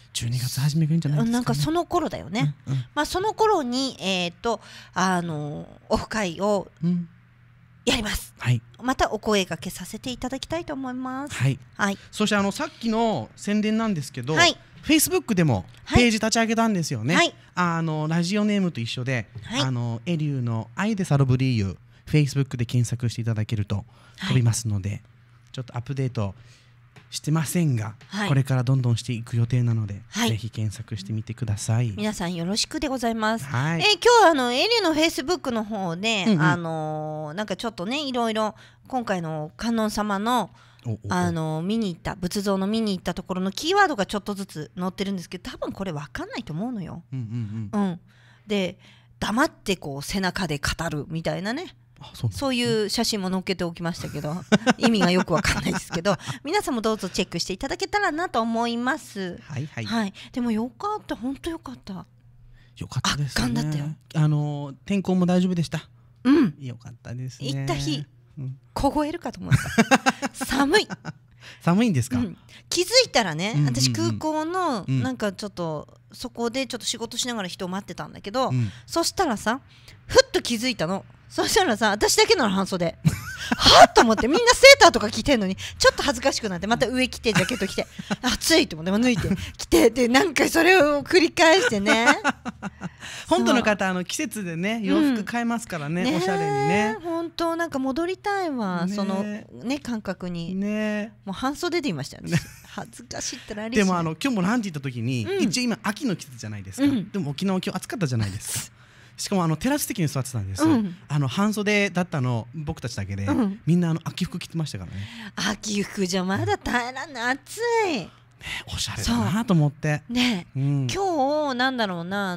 12月初めがいいんじゃないですかね。 なんかその頃だよね。まあその頃にオフ会をやります。 はい。 またお声掛けさせていただきたいと思います。 はい。 はい。 そしてさっきの宣伝なんですけど、 はい、 Facebook でもページ立ち上げたんですよね。はい、ラジオネームと一緒で、はい、エリューの愛でサロブリーユ Facebook で検索していただけると飛びますので、はい、ちょっとアップデートしてませんが、はい、これからどんどんしていく予定なので、はい、ぜひ検索してみてください。 皆さんよろしくでございます。 はい、 今日エリューの Facebook の方で、なんかちょっとねいろいろ今回の観音様の見に行った仏像の見に行ったところのキーワードがちょっとずつ載ってるんですけど、多分これ分かんないと思うのよ。で黙ってこう背中で語るみたいなね、そういう写真も載っけておきましたけど意味がよく分かんないですけど皆さんもどうぞチェックしていただけたらなと思います。 はいはい、 はい、でもよかった、本当よかった。 よかったですね。 圧巻だったよ。 天候も大丈夫でした。よかったですね。 行った日凍えるかと思った寒い寒いんですか。 気づいたらね、私空港のなんかちょっとそこでちょっと仕事しながら人を待ってたんだけど、そしたらさふっと気づいたの。そしたらさ私だけなの半袖はっと思って、みんなセーターとか着てんのにちょっと恥ずかしくなって、また上着てジャケット着て暑いと思って脱いで着て、でなんかそれを繰り返してね本当の方季節でね洋服買えますからね、おしゃれにね。 本当なんか戻りたいわ、そのね感覚にね。もう半袖で言いましたよね。恥ずかしいったらあれでも今日もランチ行った時に、一応今秋の季節じゃないですか。でも沖縄今日暑かったじゃないですか。しかもテラス席に座ってたんです。半袖だったの僕たちだけで、みんな秋服着てましたからね。 秋服じゃまだ耐えらんない、暑い。 おしゃれだなと思ってね。今日なんだろうな、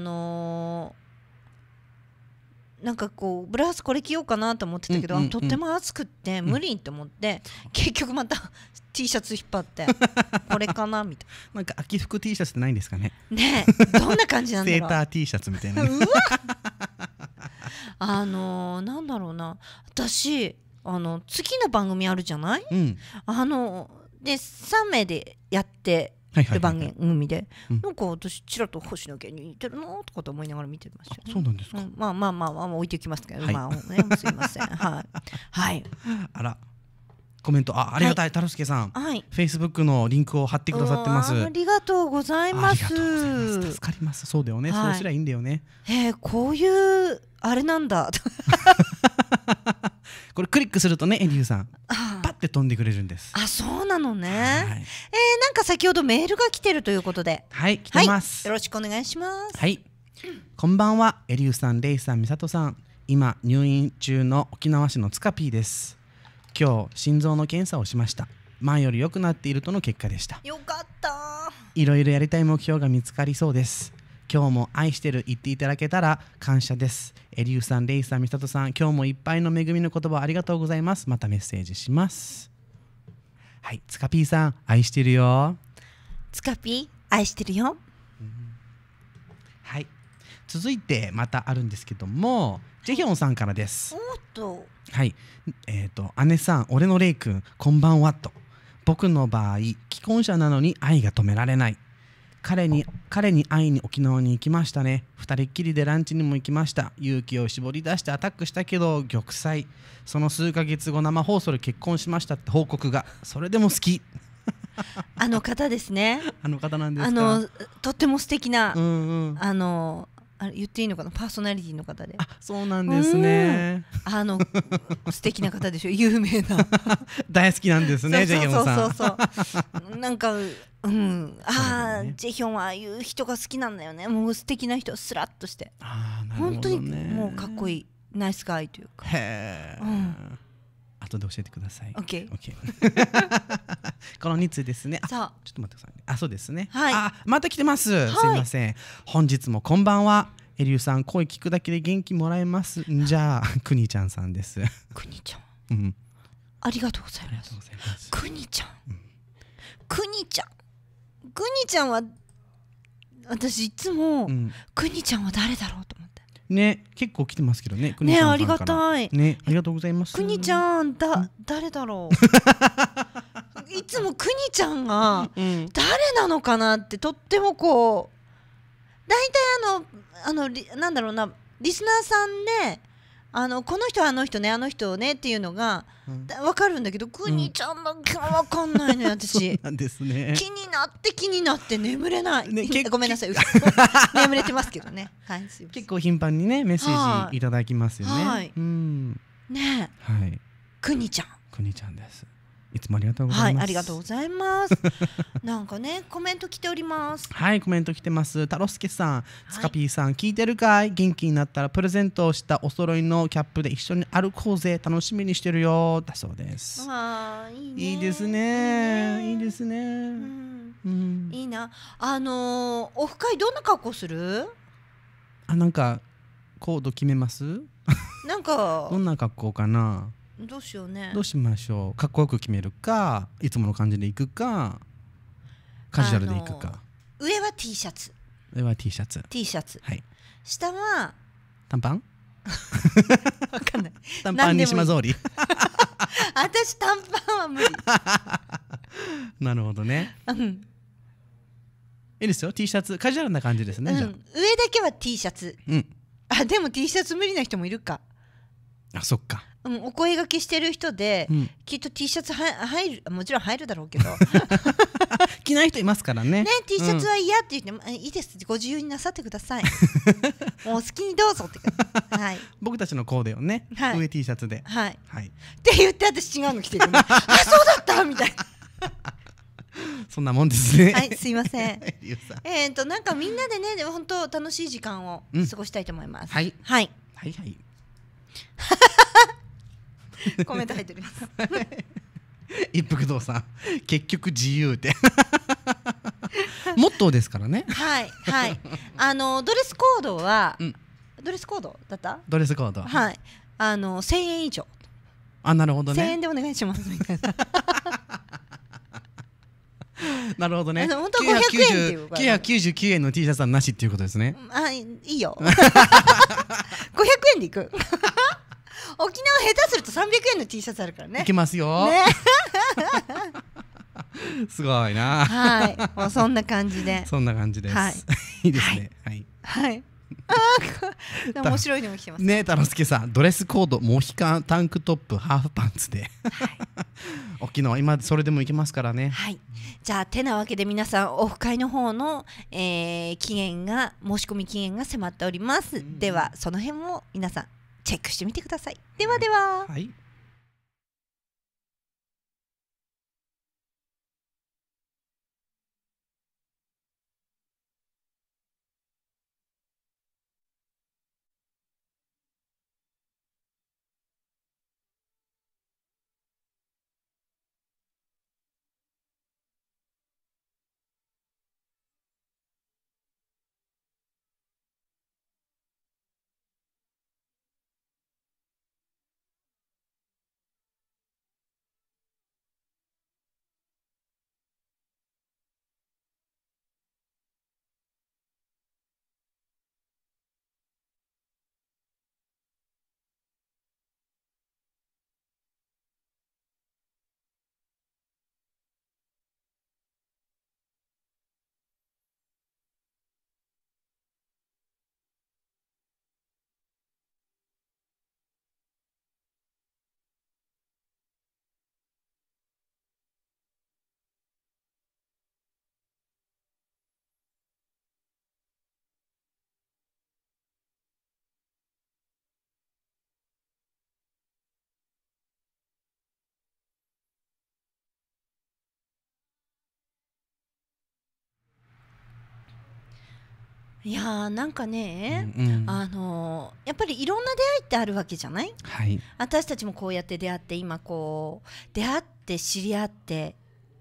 なんかこうブラウスこれ着ようかなと思ってたけど、とっても暑くって無理と思って、結局またT シャツ引っ張ってこれかなみたいな。なんか秋服 T シャツってないんですかね。 ねえ、どんな感じなんだろう。 セーター T シャツみたいな。うわなんだろうな、私次の番組あるじゃない、で3名でやってる番組で、なんか私ちらっと星野源に似てるなとかと思いながら見てましたよね。 そうなんですか。 まあ置いておきますけど、まあね、すいません。はい。 あら、コメントありがたい。太郎介さん、Facebook のリンクを貼ってくださってます。 ありがとうございます。 助かります。そうだよね。そうすりゃいいんだよね。 こういうあれなんだ。 これクリックするとね、エリューさんパッて飛んでくれるんです。 あ、そうなのね。なんか先ほどメールが来てるということで、 はい来てます。 よろしくお願いします。 はい、こんばんは。エリューさん、レイさん、ミサトさん、今入院中の沖縄市のツカピーです。今日心臓の検査をしました。前より良くなっているとの結果でした。 よかった。 いろいろやりたい目標が見つかりそうです。今日も愛してる言っていただけたら感謝です。エリューさん、レイさん、ミサトさん、今日もいっぱいの恵みの言葉ありがとうございます。またメッセージします。はい、ツカピーさん、愛してるよ。 ツカピー、愛してるよ。 はい、続いてまたあるんですけども、ジェヒョンさんからです。 おっと。 はい、姉さん、俺のレイ君、こんばんはと。僕の場合、既婚者なのに愛が止められない。彼に会いに沖縄に行きましたね。二人っきりでランチにも行きました。勇気を絞り出してアタックしたけど玉砕。その数ヶ月後、生放送で結婚しましたって報告が。それでも好き。 あの方ですね。 あの方なんですか。 とっても素敵な、あれ言っていいのかな、パーソナリティの方で。 あ、そうなんですね。 素敵な方でしょ、有名な。 大好きなんですね、ジェヒョンさん。 そうなんかジェヒョンはああいう人が好きなんだよね。もう素敵な人、スラッとして、本当にもうかっこいいナイスガイというか。 へえ。後で教えてください。 OK。 この2通ですね。 ちょっと待ってくださいね。あ、そうですね。 はい。 また来てます。すいません。本日もこんばんは。エリューさん、声聞くだけで元気もらえます。じゃあ、くにちゃんさんです。 くにちゃん。ありがとうございます。くにちゃん。くにちゃん。くにちゃんは私いつもくにちゃんは誰だろうと思ってね。結構来てますけどね。 ね、ありがたいね。ありがとうございます。 くにちゃん誰だろう。 いつもくにちゃんがうん、 誰なのかなってとってもこう大体なんだろうな、リスナーさんでこの人はあの人ね、あの人ねっていうのが、分かるんだけど、くにちゃんだけは分かんないのよ私。 そうなんですね。 気になって眠れない、 ね、 ごめんなさい眠れてますけどね、はい、すいません。 結構頻繁にねメッセージいただきますよね。 はい、 うん、 ねえ、はい、 くにちゃん、 くにちゃんです。いつもありがとうございます。 はい、ありがとうございます。なんかね、コメント来ております。 はい、コメント来てます。タロスケさん、スカピーさん、聞いてるかい？元気になったらプレゼントをしたお揃いのキャップで一緒に歩こうぜ、楽しみにしてるよ、だそうです。 あー、いいね、 いいですね、いいですね、 うんうん、 いいな。オフ会どんな格好する？ なんかコード決めます？ なんかどんな格好かな。 どうしようね。 どうしましょう。かっこよく決めるか、いつもの感じでいくか、カジュアルでいくか。 上は T シャツ。 上は T シャツ。 はい。下は短パン？ わかんない。 短パンに島ぞうり。 私短パンは無理。 なるほどね。 うん。 いいですよ。T シャツ、カジュアルな感じですね。 うん、 じゃあ上だけは T シャツ。 うん。 でも T シャツ無理な人もいるか。 そっか。 お声掛けしてる人で、きっと T シャツ入る、もちろん入るだろうけど着ない人いますからね。 T シャツは嫌って言っても、いいですご自由になさってくださいもう好きにどうぞってはい、 僕たちのコーデをね、上 T シャツで、 はい、 はい、 って言って私違うの着てる、ね、あ、そうだったみたいなそんなもんですね。 はい、すいませんなんかみんなでね、本当楽しい時間を過ごしたいと思います。 はいはいはいはいコメント入ってる一服堂さん、結局自由ってモットーですからね。 はいはい、ドレスコードは、ドレスコードだった？ ドレスコード、 はい、1000円以上。 なるほどね。 1000円でお願いしますみたいななるほどね。 本当500円っていう 999円の T シャツはなしっていうことですね。 いいよ500円でいく沖縄下手すると300円の T シャツあるからね。 いけますよ、ね、すごいな。 はい、もうそんな感じでそんな感じです、はい、いいですね。はいはい、 面白いのも来てますね。太郎介さん、ドレスコードモヒカンタンクトップハーフパンツで、はい、沖縄今それでもいけますからね。 はい、じゃあてなわけで皆さんオフ会の方の、申し込み期限が迫っております、ではその辺も皆さんチェックしてみてください。ではでは、 はい。 いやーなんかね、やっぱりいろんな出会いってあるわけじゃない？ はい、 私たちもこうやって出会って今こう出会って知り合って、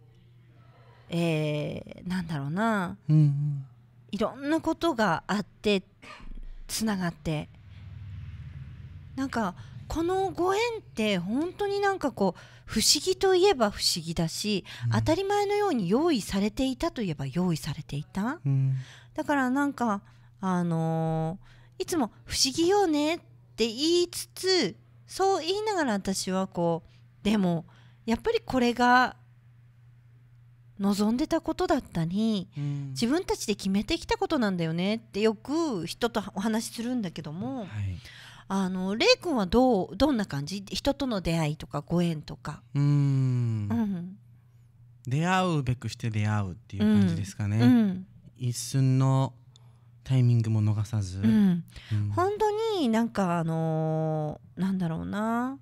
なんだろうな、いろんなことがあってつながって、なんかこのご縁って本当になんかこう不思議といえば不思議だし、当たり前のように用意されていたといえば用意されていた、だからなんかいつも不思議よねって言いつつ、そう言いながら私はこうでもやっぱりこれが望んでたことだったり、 うん自分たちで決めてきたことなんだよねってよく人とお話しするんだけども、 はい、 レイ君はどんな感じ？人との出会いとかご縁とか。 出会うべくして出会うっていう感じですかね、一寸のタイミングも逃さず、 本当になんかなんだろうな、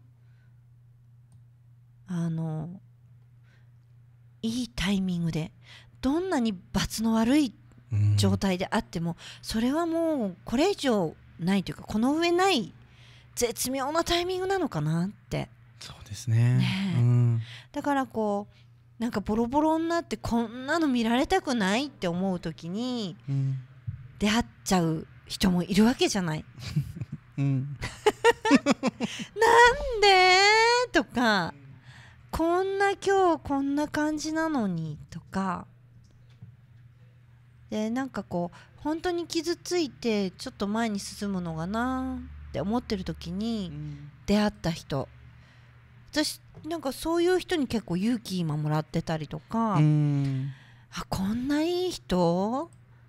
いいタイミングで、どんなに罰の悪い状態であっても、それはもうこれ以上ないというか、この上ない絶妙なタイミングなのかなって。 そうですね。 だからこうなんかボロボロになって、こんなの見られたくないって思う時に出会っちゃう人もいるわけじゃない。なんでとか、今日こんな感じなのにとかで、なんかこう本当に傷ついてちょっと前に進むのかなって思ってる時に出会った人、私なんかそういう人に結構勇気今もらってたりとか、こんないい人、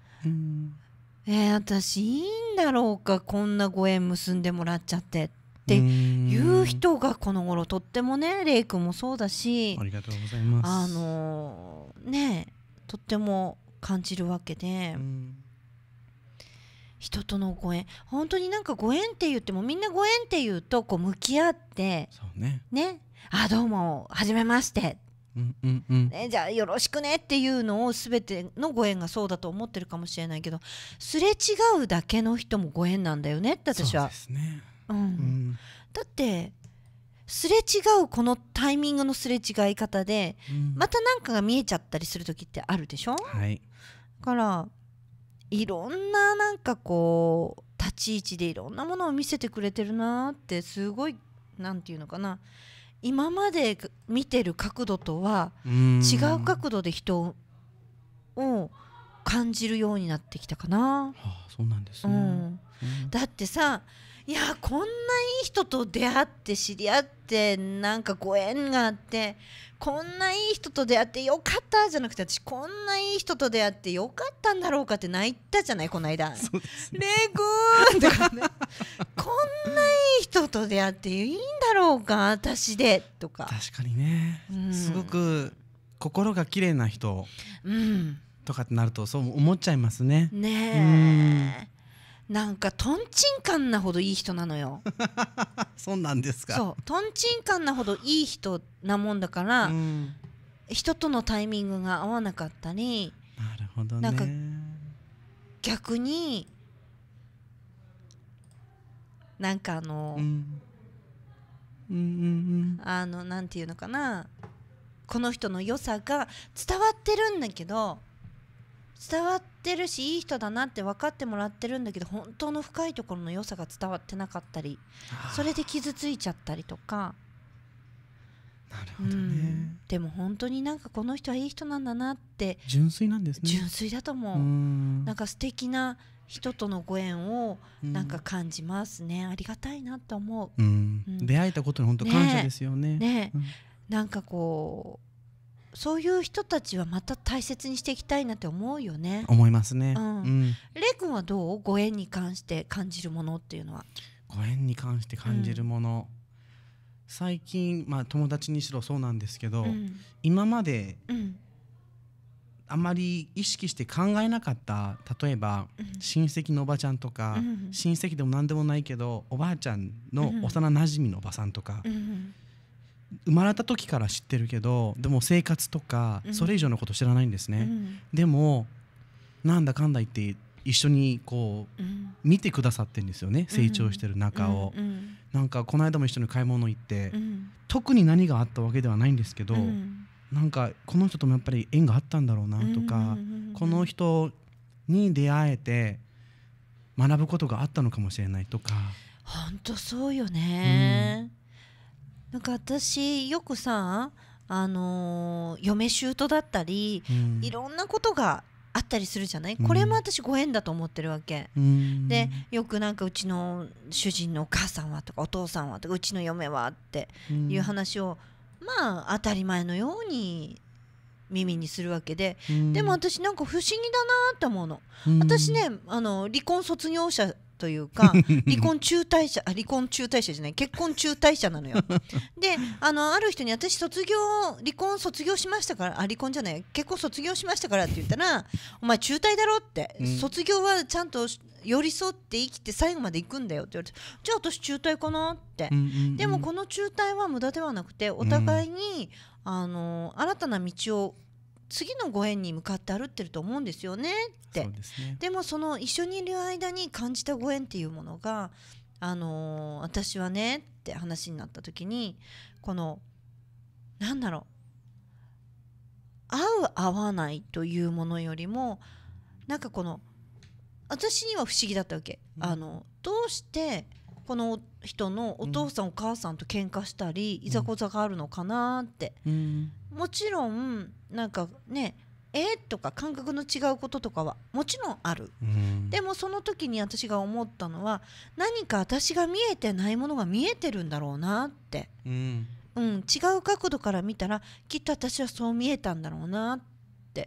私いいんだろうか、こんなご縁結んでもらっちゃってっていう人がこの頃とってもね、レイ君もそうだし、 ありがとうございます。 とっても感じるわけで、人とのご縁、本当になんかご縁って言っても、みんなご縁って言うとこう向き合って、 そうね、 どうもはじめまして、じゃあよろしくねっていうのを全てのご縁がそうだと思ってるかもしれないけど、すれ違うだけの人もご縁なんだよねって私は。 そうですね。 だってすれ違うこのタイミングのすれ違い方で、また何かが見えちゃったりする時ってあるでしょ。 はい、 だからいろんななんかこう立ち位置でいろんなものを見せてくれてるなって、すごいなんていうのかな、今まで見てる角度とは違う角度で人を感じるようになってきたかな。 そうなんですね。 だってさ、いやこんないい人と出会って知り合って、なんかご縁があって、こんないい人と出会ってよかったじゃなくて、私こんないい人と出会ってよかったんだろうかって泣いたじゃない、この間。 そうですね、 レイ君とかねこんないい人と出会っていいんだろうか私でとか。 確かにね、すごく心が綺麗な人とかってなるとそう思っちゃいますね。 なんかとんちんかんなほどいい人なのよ。 そうなんですか。 そう、とんちんかんなほどいい人なもんだから、人とのタイミングが合わなかったり、 なるほどね、 なんか逆になんかなんていうのかな、この人の良さが伝わってるんだけど、伝わってるしいい人だなって分かってもらってるんだけど、本当の深いところの良さが伝わってなかったり、それで傷ついちゃったりとか。 なるほどね、 でも本当になんかこの人はいい人なんだなって、 純粋なんですね。 純粋だと思う。なんか素敵な人とのご縁をなんか感じますね。ありがたいなと思う。 出会えたことに本当感謝ですよね。 なんかこうそういう人たちはまた大切にしていきたいなって思うよね。 思いますね。 レイ君はどう？ご縁に関して感じるものっていうのは。 ご縁に関して感じるもの、最近、友達にしろそうなんですけど、今まで、あまり意識して考えなかった、例えば、親戚のおばちゃんとか、親戚でも何でもないけどおばあちゃんの幼なじみのおばさんとか、生まれた時から知ってるけど、でも生活とかそれ以上のこと知らないんですね。でもなんだかんだ言って一緒にこう見てくださってるんですよね、成長してる中を。なんかこの間も一緒に買い物行って、特に何があったわけではないんですけど、なんかこの人ともやっぱり縁があったんだろうなとか、この人に出会えて学ぶことがあったのかもしれないとか。 本当そうよね。なんか私よくさ、嫁姑だったり、いろんなことがあったりするじゃない。これも私ご縁だと思ってるわけ。でよくなんかうちの主人のお母さんはとかお父さんはとかうちの嫁はっていう話を当たり前のように耳にするわけで、 うん、 でも私なんか不思議だなって思うの、 うん、 私ね離婚卒業者というか離婚中退者じゃない結婚中退者なのよである人に私離婚卒業しましたから離婚じゃない結婚卒業しましたからって言ったらお前中退だろって、 うん、 卒業はちゃんと寄り添って生きて最後まで行くんだよって言われてじゃあ私中退かなって、 うんうんうん、でもこの中退は無駄ではなくてお互いに、新たな道を次のご縁に向かって歩ってると思うんですよねって。 そうですね。 でもその一緒にいる間に感じたご縁っていうものが、私はねって話になった時にこのなんだろう合う合わないというものよりもなんかこの私には不思議だったわけ、どうしてこの人のお父さん、お母さんと喧嘩したりいざこざがあるのかなって、もちろんなんかねとか感覚の違うこととかはもちろんある、でもその時に私が思ったのは何か私が見えてないものが見えてるんだろうなって、違う角度から見たらきっと私はそう見えたんだろうなって。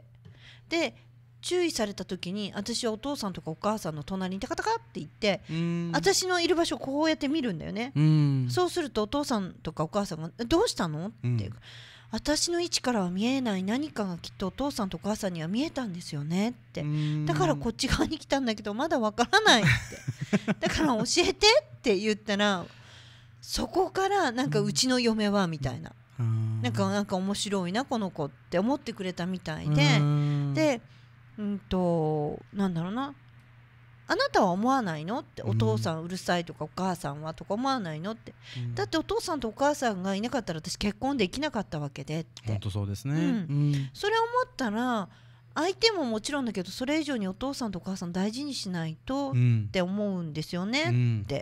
で注意された時に私はお父さんとかお母さんの隣にタカタカって言って、私のいる場所をこうやって見るんだよね、そうするとお父さんとかお母さんがどうしたのって、私の位置からは見えない何かがきっとお父さんとお母さんには見えたんですよねって、だからこっち側に来たんだけどまだわからないってだから教えてって言ったらそこからなんかうちの嫁はみたいな、なんか面白いなこの子って思ってくれたみたいで、なんだろうなあなたは思わないのってお父さんうるさいとかお母さんはとか思わないのって、だってお父さんとお母さんがいなかったら私結婚できなかったわけでって。 本当そうですね、 それを思ったら相手ももちろんだけどそれ以上にお父さんとお母さん大事にしないとって思うんですよねって、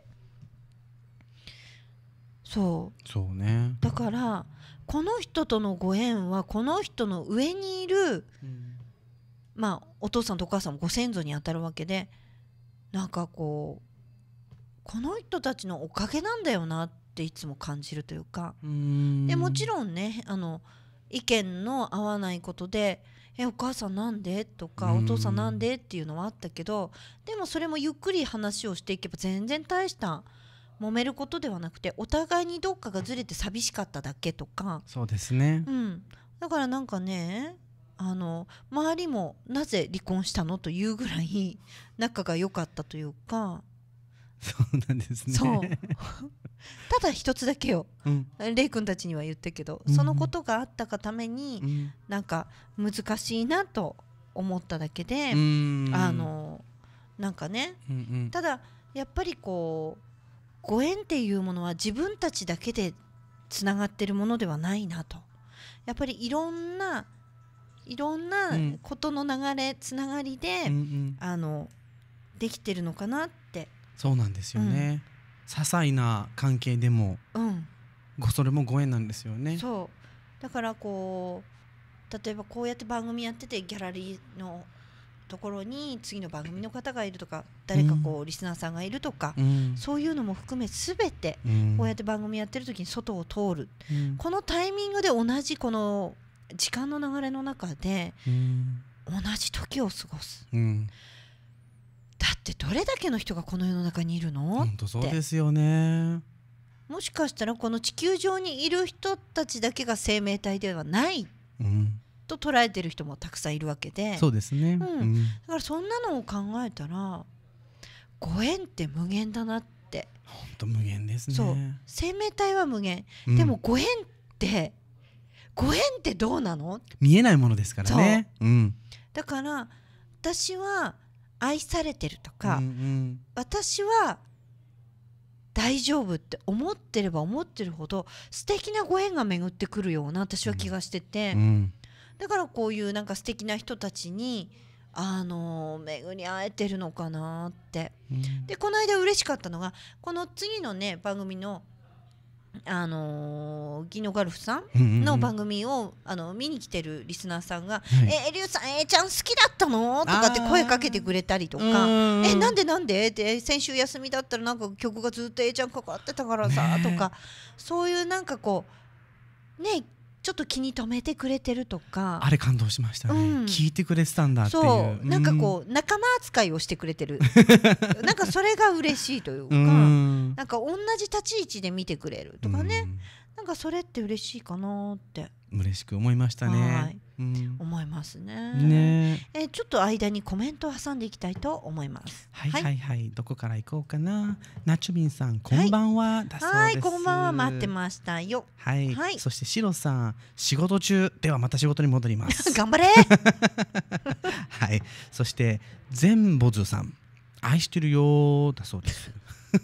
そうね。 だからこの人とのご縁はこの人の上にいる、お父さんとお母さんもご先祖にあたるわけでなんかこの人たちのおかげなんだよなっていつも感じるというか、でもちろんね意見の合わないことでお母さんなんでとかお父さんなんでっていうのはあったけど、でもそれもゆっくり話をしていけば全然大した揉めることではなくてお互いにどっかがずれて寂しかっただけとか。 そうですね、 だからなんかね周りもなぜ離婚したのというぐらい仲が良かったというか。 そうなんですね。 そうただ一つだけよ、レイ君たちには言ったけど、そのことがあったがために、なんか難しいなと思っただけで、なんかね、ただやっぱりご縁っていうものは自分たちだけでつながってるものではないなと。やっぱりいろんなことの流れ、つながりで、できてるのかなって。 そうなんですよね、些細な関係でも、それもご縁なんですよね。 そうだから例えばこうやって番組やっててギャラリーのところに次の番組の方がいるとか誰かリスナーさんがいるとか、そういうのも含め全てこうやって番組やってる時に外を通る、このタイミングで同じこの時間の流れの中で同じ時を過ごす、だってどれだけの人がこの世の中にいるの？ 本当そうですよね。 もしかしたらこの地球上にいる人たちだけが生命体ではない、と捉えてる人もたくさんいるわけで。 そうですね、 だからそんなのを考えたらご縁って無限だなって。 本当無限ですね。 そう生命体は無限、でもご縁ってどうなの？ 見えないものですからね。 だから私は愛されてるとか、私は大丈夫って思ってれば思ってるほど素敵なご縁が巡ってくるような私は気がしてて、だからこういうなんか素敵な人たちに巡り会えてるのかなって、でこの間嬉しかったのがこの次のね番組のギノガルフさんの番組を見に来てるリスナーさんがリュウさんちゃん好きだったのとかって声かけてくれたりとか、なんでって先週休みだったらなんか曲がずっとちゃんかかってたからさ、とかそういうなんかねちょっと気に留めてくれてるとか、 あれ感動しましたね、聞いてくれてたんだっていう。 そうなんかこう仲間扱いをしてくれてるなんかそれが嬉しいというか、なんか同じ立ち位置で見てくれるとかね、なんかそれって嬉しいかなって嬉しく思いましたね。 思いますね。ちょっと間にコメントを挟んでいきたいと思います。 はいはいはい、どこから行こうかな。ナチュビンさんこんばんは、だそうです。はい、 こんばんは、待ってましたよ。 はい、そしてシロさん仕事中ではまた仕事に戻ります頑張れはい、そしてゼンボズさん愛してるよだそうです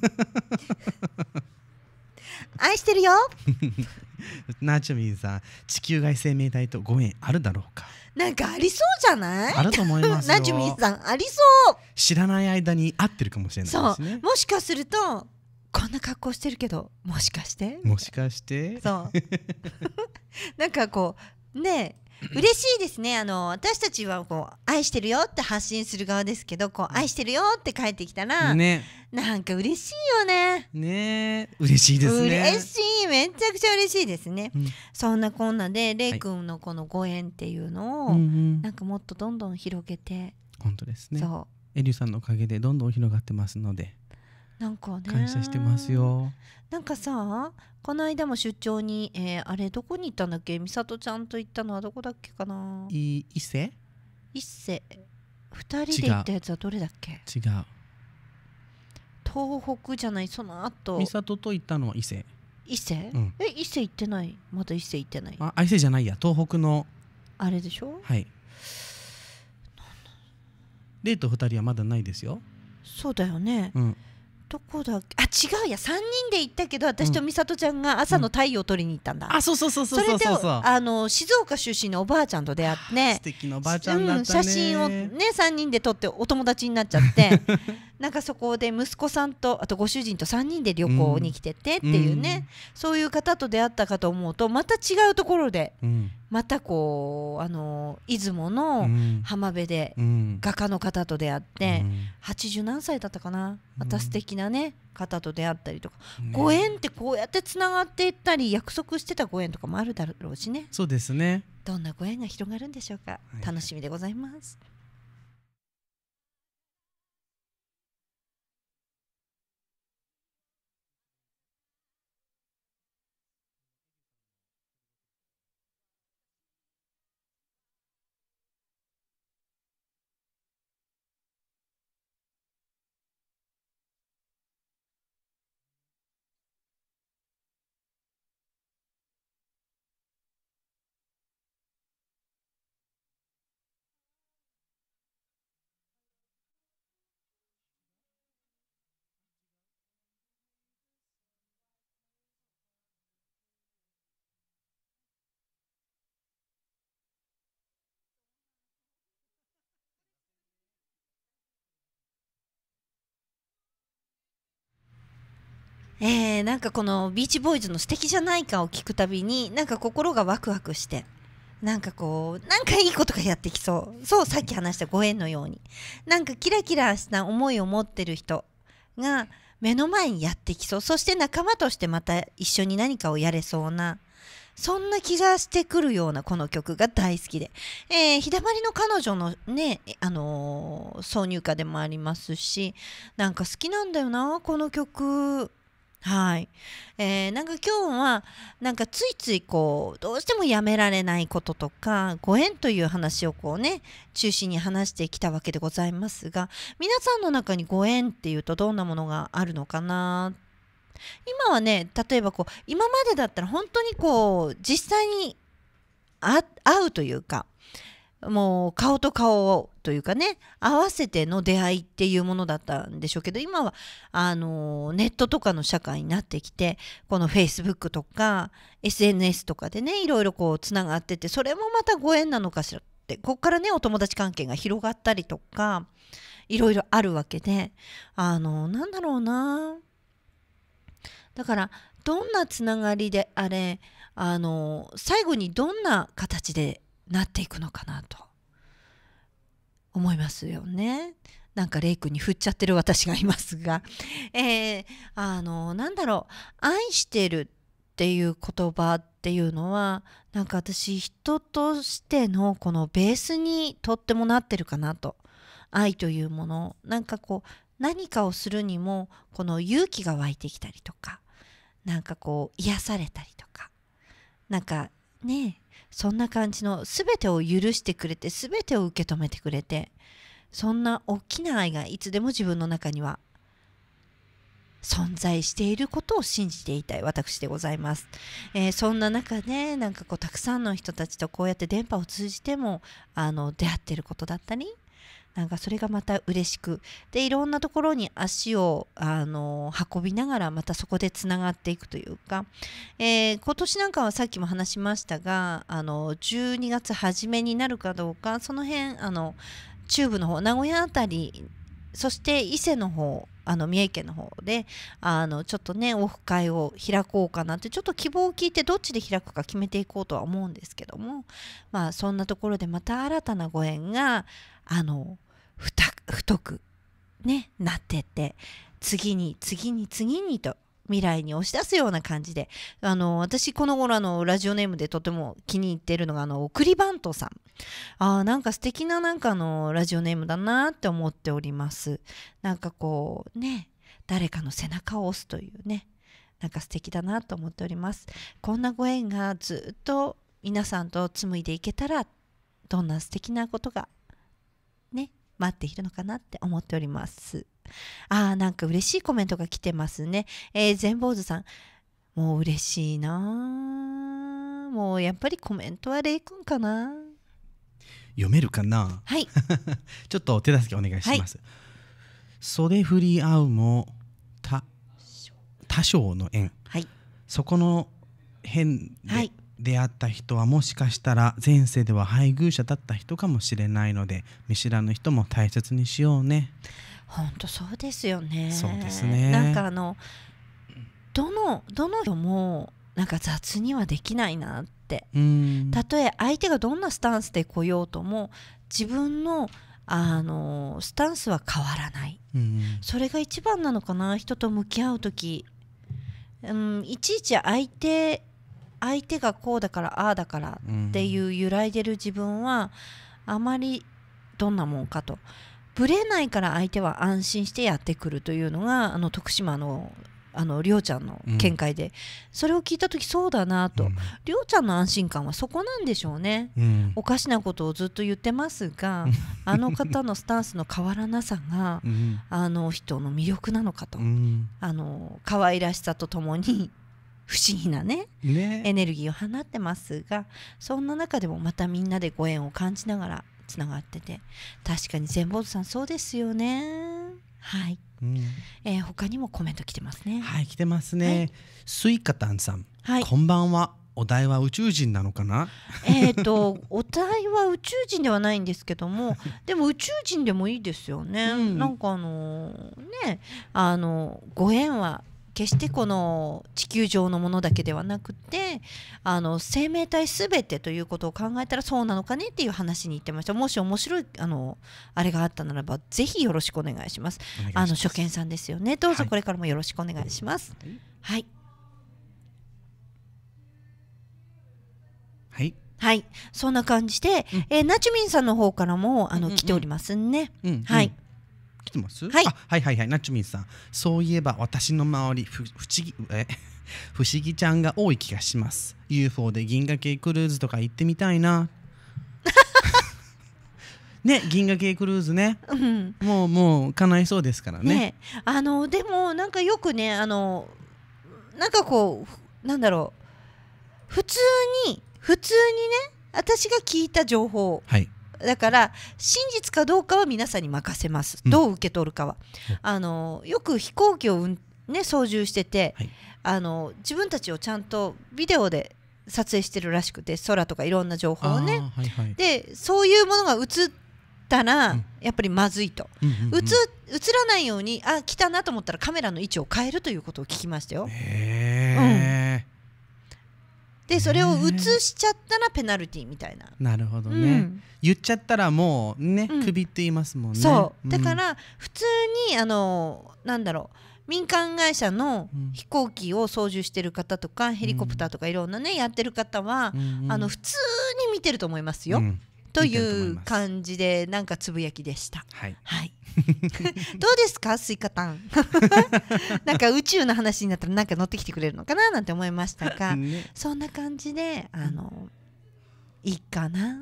愛してるよナチュミンさん地球外生命体とご縁あるだろうか。 なんかありそうじゃない？ あると思いますよナチュミンさんありそう。 知らない間に会ってるかもしれないですね。 そう、もしかするとこんな格好してるけどもしかしてそうなんかこうね嬉しいですね。私たちはこう愛してるよって発信する側ですけど、こう愛してるよって帰ってきたら、ね、なんか嬉しいよね。 ね、嬉しいですね。 嬉しい、めちゃくちゃ嬉しいですね。そんなこんなでレイ君のこのご縁っていうのを、なんかもっとどんどん広げて、 本当ですね。エリュさんのおかげでどんどん広がってますので。 なんかね、 感謝してますよ。 なんかさ、この間も出張に、あれどこに行ったんだっけ？美里ちゃんと行ったのはどこだっけかな？伊勢2人で行ったやつはどれだっけ？ 違う、 東北じゃない、その後美里と行ったのは伊勢。 伊勢？伊勢行ってない。まだ伊勢行ってない。 伊勢じゃないや、東北のあれでしょ。 はい、レイと2人はまだないですよ。 そうだよね。どこだっけ？違うや、3人で行ったけど私と美里ちゃんが朝の太陽を取りに行ったんだ。 そうそうそれで静岡出身のおばあちゃんと出会ってね、 素敵なおばあちゃんだったね。 写真をね3人で撮ってお友達になっちゃってなんかそこで息子さんとあとご主人と3人で旅行に来ててっていうね、そういう方と出会ったかと思うとまた違うところで、またこう出雲の浜辺で画家の方と出会って、80何歳だったかな、また素敵なね方と出会ったりとか、ご縁ってこうやってつながっていったり約束してたご縁とかもあるだろうしね。 そうですね。 どんなご縁が広がるんでしょうか。楽しみでございます。なんかこのビーチボーイズの素敵じゃないかを聞くたびになんか心がワクワクして、なんかこうなんかいいことがやってきそう。そう、さっき話したご縁のようになんかキラキラした思いを持ってる人が目の前にやってきそう。そして仲間としてまた一緒に何かをやれそうな、そんな気がしてくるようなこの曲が大好きで、日だまりの彼女のね、挿入歌でもありますし、なんか好きなんだよなこの曲。はい、なんか今日はなんかついついこうどうしてもやめられないこととかご縁という話をこうね中心に話してきたわけでございますが、皆さんの中にご縁っていうとどんなものがあるのかな。今はね、例えばこう今までだったら本当にこう実際に会うというか、もう顔と顔をというかね合わせての出会いっていうものだったんでしょうけど、今はネットとかの社会になってきて、この Facebook とか SNS とかでねいろいろこうつながってて、それもまたご縁なのかしらって、ここからねお友達関係が広がったりとかいろいろあるわけで、なんだろうな、だからどんなつながりであれ最後にどんな形でなっていくのかなと思いますよね。なんかレイ君に振っちゃってる私がいますが、なんだろう、愛してるっていう言葉っっていうのはなんか私人としてのこのベースにとってもなってるかなと。愛というもの、なんかこう何かをするにもこの勇気が湧いてきたりとか、なんかこう癒されたりとか、なんかね、そんな感じの全てを許してくれて全てを受け止めてくれて、そんな大きな愛がいつでも自分の中には存在していることを信じていたい私でございます。そんな中でなんかこうたくさんの人たちとこうやって電波を通じても出会っていることだったり、なんかそれがまた嬉しくで、いろんなところに足を運びながらまたそこでつながっていくというか、今年なんかはさっきも話しましたが12月初めになるかどうか、その辺中部の方、名古屋あたり、そして伊勢の方、三重県の方でちょっとねオフ会を開こうかなって、ちょっと希望を聞いてどっちで開くか決めていこうとは思うんですけども、まあそんなところでまた新たなご縁が太くねなってって、次にと未来に押し出すような感じで、私この頃ラジオネームでとても気に入っているのがクリバントさん。なんか素敵ななんかラジオネームだなって思っております。なんかこうね、誰かの背中を押すというね、なんか素敵だなと思っております。こんなご縁がずっと皆さんと紡いでいけたら、どんな素敵なことがね待っているのかなって思っております。なんか嬉しいコメントが来てますね。全坊主さん、もう嬉しいな。もうやっぱりコメントはレイ君かな。 読めるかな。 はい。 ちょっとお手助けお願いします。はい、袖振り合うも多少の縁、はい、そこの辺で出会った人はもしかしたら前世では配偶者だった人かもしれないので、見知らぬ人も大切にしようね。 本当そうですよね。 そうですね。 なんかどの人もなんか雑にはできないなって。たとえ相手がどんなスタンスで来ようとも、自分のスタンスは変わらない。それが一番なのかな、人と向き合うとき。いちいち相手がこうだからああだからっていう揺らいでる自分はあまりどんなもんかと。ぶれないから相手は安心してやってくるというのが徳島のりょうちゃんの見解で、それを聞いた時そうだなと、りょうちゃんの安心感はそこなんでしょうね。おかしなことをずっと言ってますが、方のスタンスの変わらなさが人の魅力なのかと、可愛らしさとともに不思議なねエネルギーを放ってますが、そんな中でもまたみんなでご縁を感じながらつながってて、確かに全坊主さんそうですよね。はい、他にもコメント来てますね。 はい、来てますね。はい、スイカタンさん、 はい、 こんばんは。お題は宇宙人なのかな。 お題は宇宙人ではないんですけどもでも宇宙人でもいいですよね。なんかご縁は決してこの地球上のものだけではなくて生命体すべてということを考えたらそうなのかねっていう話に言ってました。もし面白いあれがあったならばぜひよろしくお願いします。初見さんですよね。どうぞこれからもよろしくお願いします。はいはい、 はい、そんな感じで、なちみんさんの方からも来ておりますね。はい、 来てます？ はい、 はいなちみんさん、そういえば私の周り不思議ちゃんが多い気がします。 UFO で銀河系クルーズとか行ってみたいなね、銀河系クルーズね、もう叶いそうですからね。 でもなんかよくねなんかこうなんだろう、普通にね私が聞いた情報、はい、だから真実かどうかは皆さんに任せます、どう受け取るかは。よく飛行機を、操縦してて、はい、自分たちをちゃんとビデオで撮影してるらしくて、空とかいろんな情報をね、はいはい、でそういうものが映ったら、やっぱりまずいと、映らないように来たなと思ったらカメラの位置を変えるということを聞きましたよ。でそれを映しちゃったらペナルティみたいな。 なるほどね、言っちゃったらもうね、首って言いますもんね。 そうだから普通になんだろう、 民間会社の飛行機を操縦してる方とか、ヘリコプターとかいろんなねやってる方は、普通に見てると思いますよ、という感じでなんかつぶやきでした。はい、はい、どうですかスイカタンなんか宇宙の話になったらなんか乗ってきてくれるのかななんて思いましたが、そんな感じでいいかなって、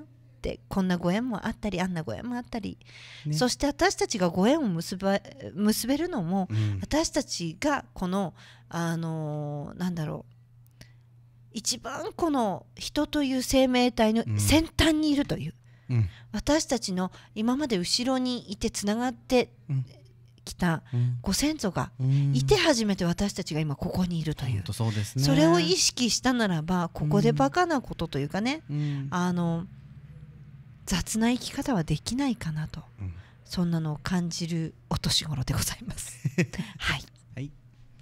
こんなご縁もあったりあんなご縁もあったり、そして私たちがご縁を結べるのも、私たちがこのなんだろう、一番この人という生命体の先端にいるという、私たちの今まで後ろにいてつながってきたご先祖がいて初めて私たちが今ここにいるという、それを意識したならば、ここでバカなことというかね、雑な生き方はできないかなと、そんなのを感じるお年頃でございますはい、はい。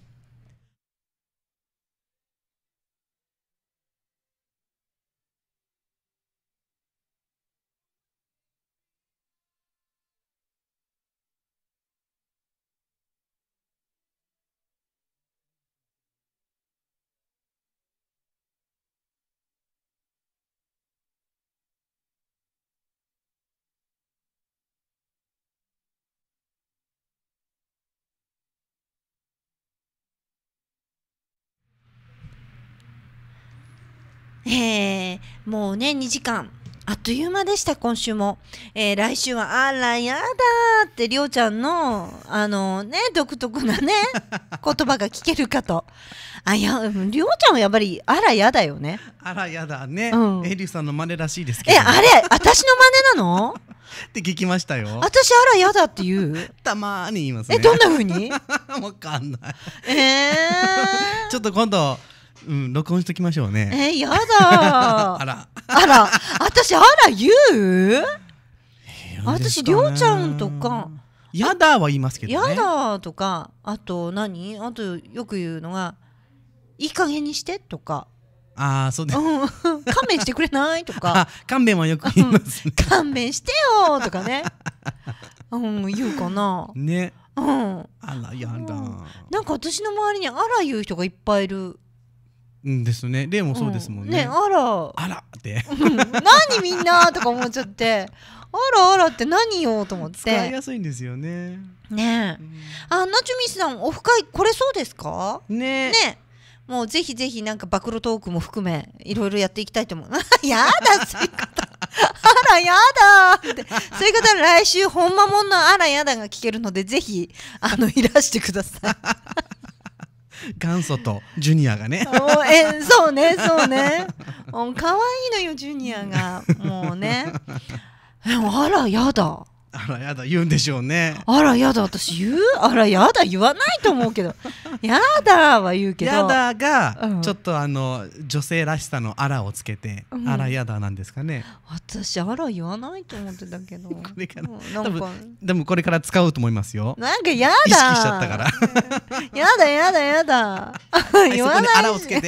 もうね2時間あっという間でした。今週も、来週はあらやだってりょうちゃんのね独特なね言葉が聞けるかと。りょうちゃんはやっぱりあらやだよね。 あらやだね、エリュさんの真似らしいですけど、 あれ私の真似なのって聞きましたよ。 私あらやだって言うたまーに言いますね。 どんな風にわかんないちょっと今度録音しときましょうね。 やだあら私あら言う私りょうちゃんとかやだは言いますけどね。 やだとか、あと何、あとよく言うのがいい加減にしてとか、 そうです、 勘弁してくれないとか勘弁はよく言いますね勘弁してよとかね言うかなね。あらやだ、 なんか私の周りにあら言う人がいっぱいいるですね。例もそうですもんね。 あらって何みんなとか思っちゃって、あらって何よと思って使いやすいんですよね。 ねえ、ナチュミさんオフ会これそうですかね。もうぜひぜひなんか暴露トークも含めいろいろやっていきたいと思うやだそういう方あらやだってそういう方来週ほんまもんのあらやだが聞けるので、ぜひいらしてください元祖とジュニアがねそうね可愛いのよジュニアがもうねあらやだ言うんでしょうね。 あらやだ私言うあらやだ言わないと思うけどやだは言うけど、 やだがちょっと女性らしさのあらをつけて、あらやだなんですかね。 私あら言わないと思ってたけどこれからでもこれから使うと思いますよ。 なんかやだ意識しちゃったからやだ言わないあらをつけて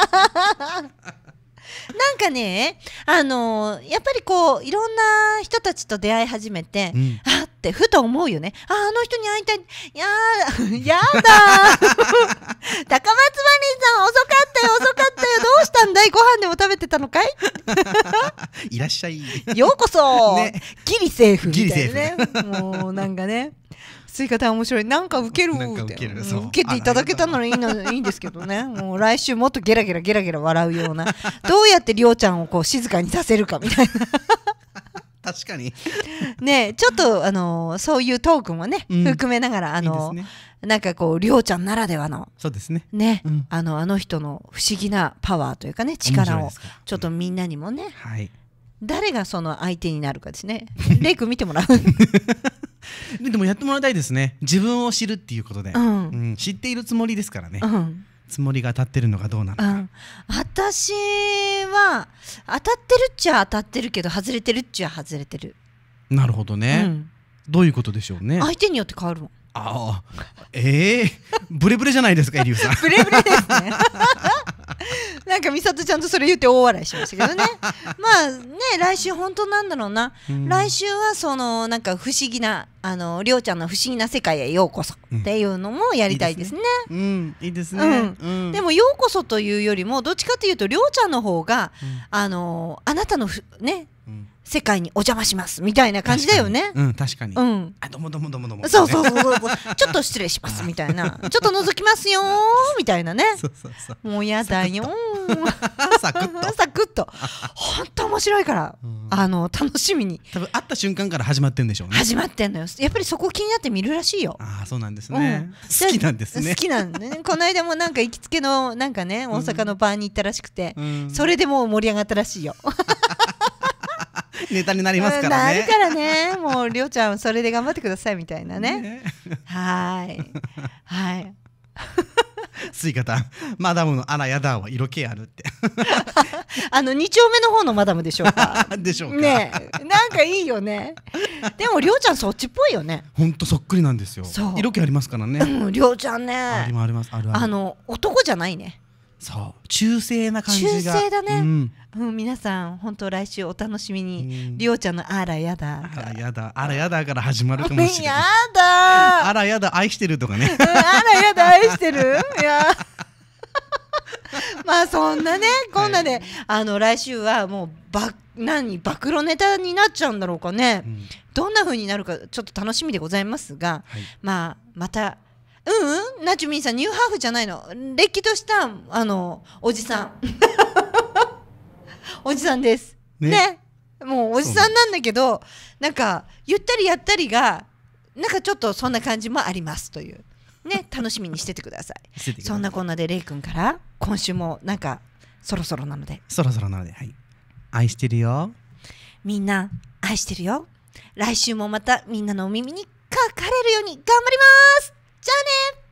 なんかねやっぱりこういろんな人たちと出会い始めて、あってふと思うよね。あの人に会いたい。やだ高松マリンさん遅かったよどうしたんだい、ご飯でも食べてたのかいいらっしゃいようこそ、ギリセーフみたいなねもうなんかね吸い方面白い、なんかウケるって受けていただけたならいいんですけどねもう来週もっとゲラゲラ笑うようなどうやってりょうちゃんをこう静かにさせるかみたいな確かにね、ちょっとそういうトークもね、含めながらなんかこうりょうちゃんならではのそうですね、 あの人の不思議なパワーというかね、力をちょっとみんなにもね、誰がその相手になるかですねレイ君見てもらうでもやってもらいたいですね。自分を知るっていうことで、知っているつもりですからね、つもりが当たってるのがどうなのか、 私は当たってるっちゃ当たってるけど外れてるっちゃ外れてる。 なるほどね、どういうことでしょうね。 相手によって変わるもん。ブレブレじゃないですかエリューさんブレブレですねなんか美里ちゃんとそれ言って大笑いしましたけどねまあね、来週本当なんだろうな、来週はそのなんか不思議なりょうちゃんの不思議な世界へようこそっていうのもやりたいですね。 いいですね。 でもようこそというよりもどっちかというとりょうちゃんの方が、あなたのね、世界にお邪魔しますみたいな感じだよね。 確かに。あ、どうもどうもどうもどうも。 そうそうそうそう。ちょっと失礼しますみたいな。ちょっと覗きますよみたいなね。 そうそうそう。 もうやだよ。 サクッと。 サクッと。本当面白いから。楽しみに。 多分会った瞬間から始まってんでしょうね。 始まってんのよ。やっぱりそこ気になって見るらしいよ。 ああ、そうなんですね。好きなんですね。 好きなんね。この間もなんか行きつけのなんかね、大阪のバーに行ったらしくて、それでもう盛り上がったらしいよ。 ネタになりますからね。 なるからね、もうりょうちゃんそれで頑張ってくださいみたいなね。はい。 スイカタン、マダムのあらやだは色気あるって。 2丁目の方のマダムでしょうか。 でしょうか。 ね、なんかいいよね。でもりょうちゃんそっちっぽいよね。 ほんとそっくりなんですよ。色気ありますからね。 りょうちゃんね。 あります。 男じゃないね。 そう、中性な感じが。 中性だね。皆さん本当来週お楽しみに。りょうちゃんのあらやだ。 あらやだから始まるかもしれない。 やだ。 あらやだ愛してるとかね。 あらやだ愛してる。いや。まあそんなね、こんなで来週はもう暴露ネタになっちゃうんだろうかね。どんな風になるかちょっと楽しみでございますが、また。ナチュミンさんニューハーフじゃないの、れっきとしたおじさんおじさんですね。もうおじさんなんだけど、なんかゆったりやったりがなんかちょっとそんな感じもありますというね、楽しみにしててください。そんなこんなでレイ君から今週もなんかそろそろなので、 はい、愛してるよ、 みんな愛してるよ。来週もまたみんなのお耳にかかれるように頑張ります。じゃあね。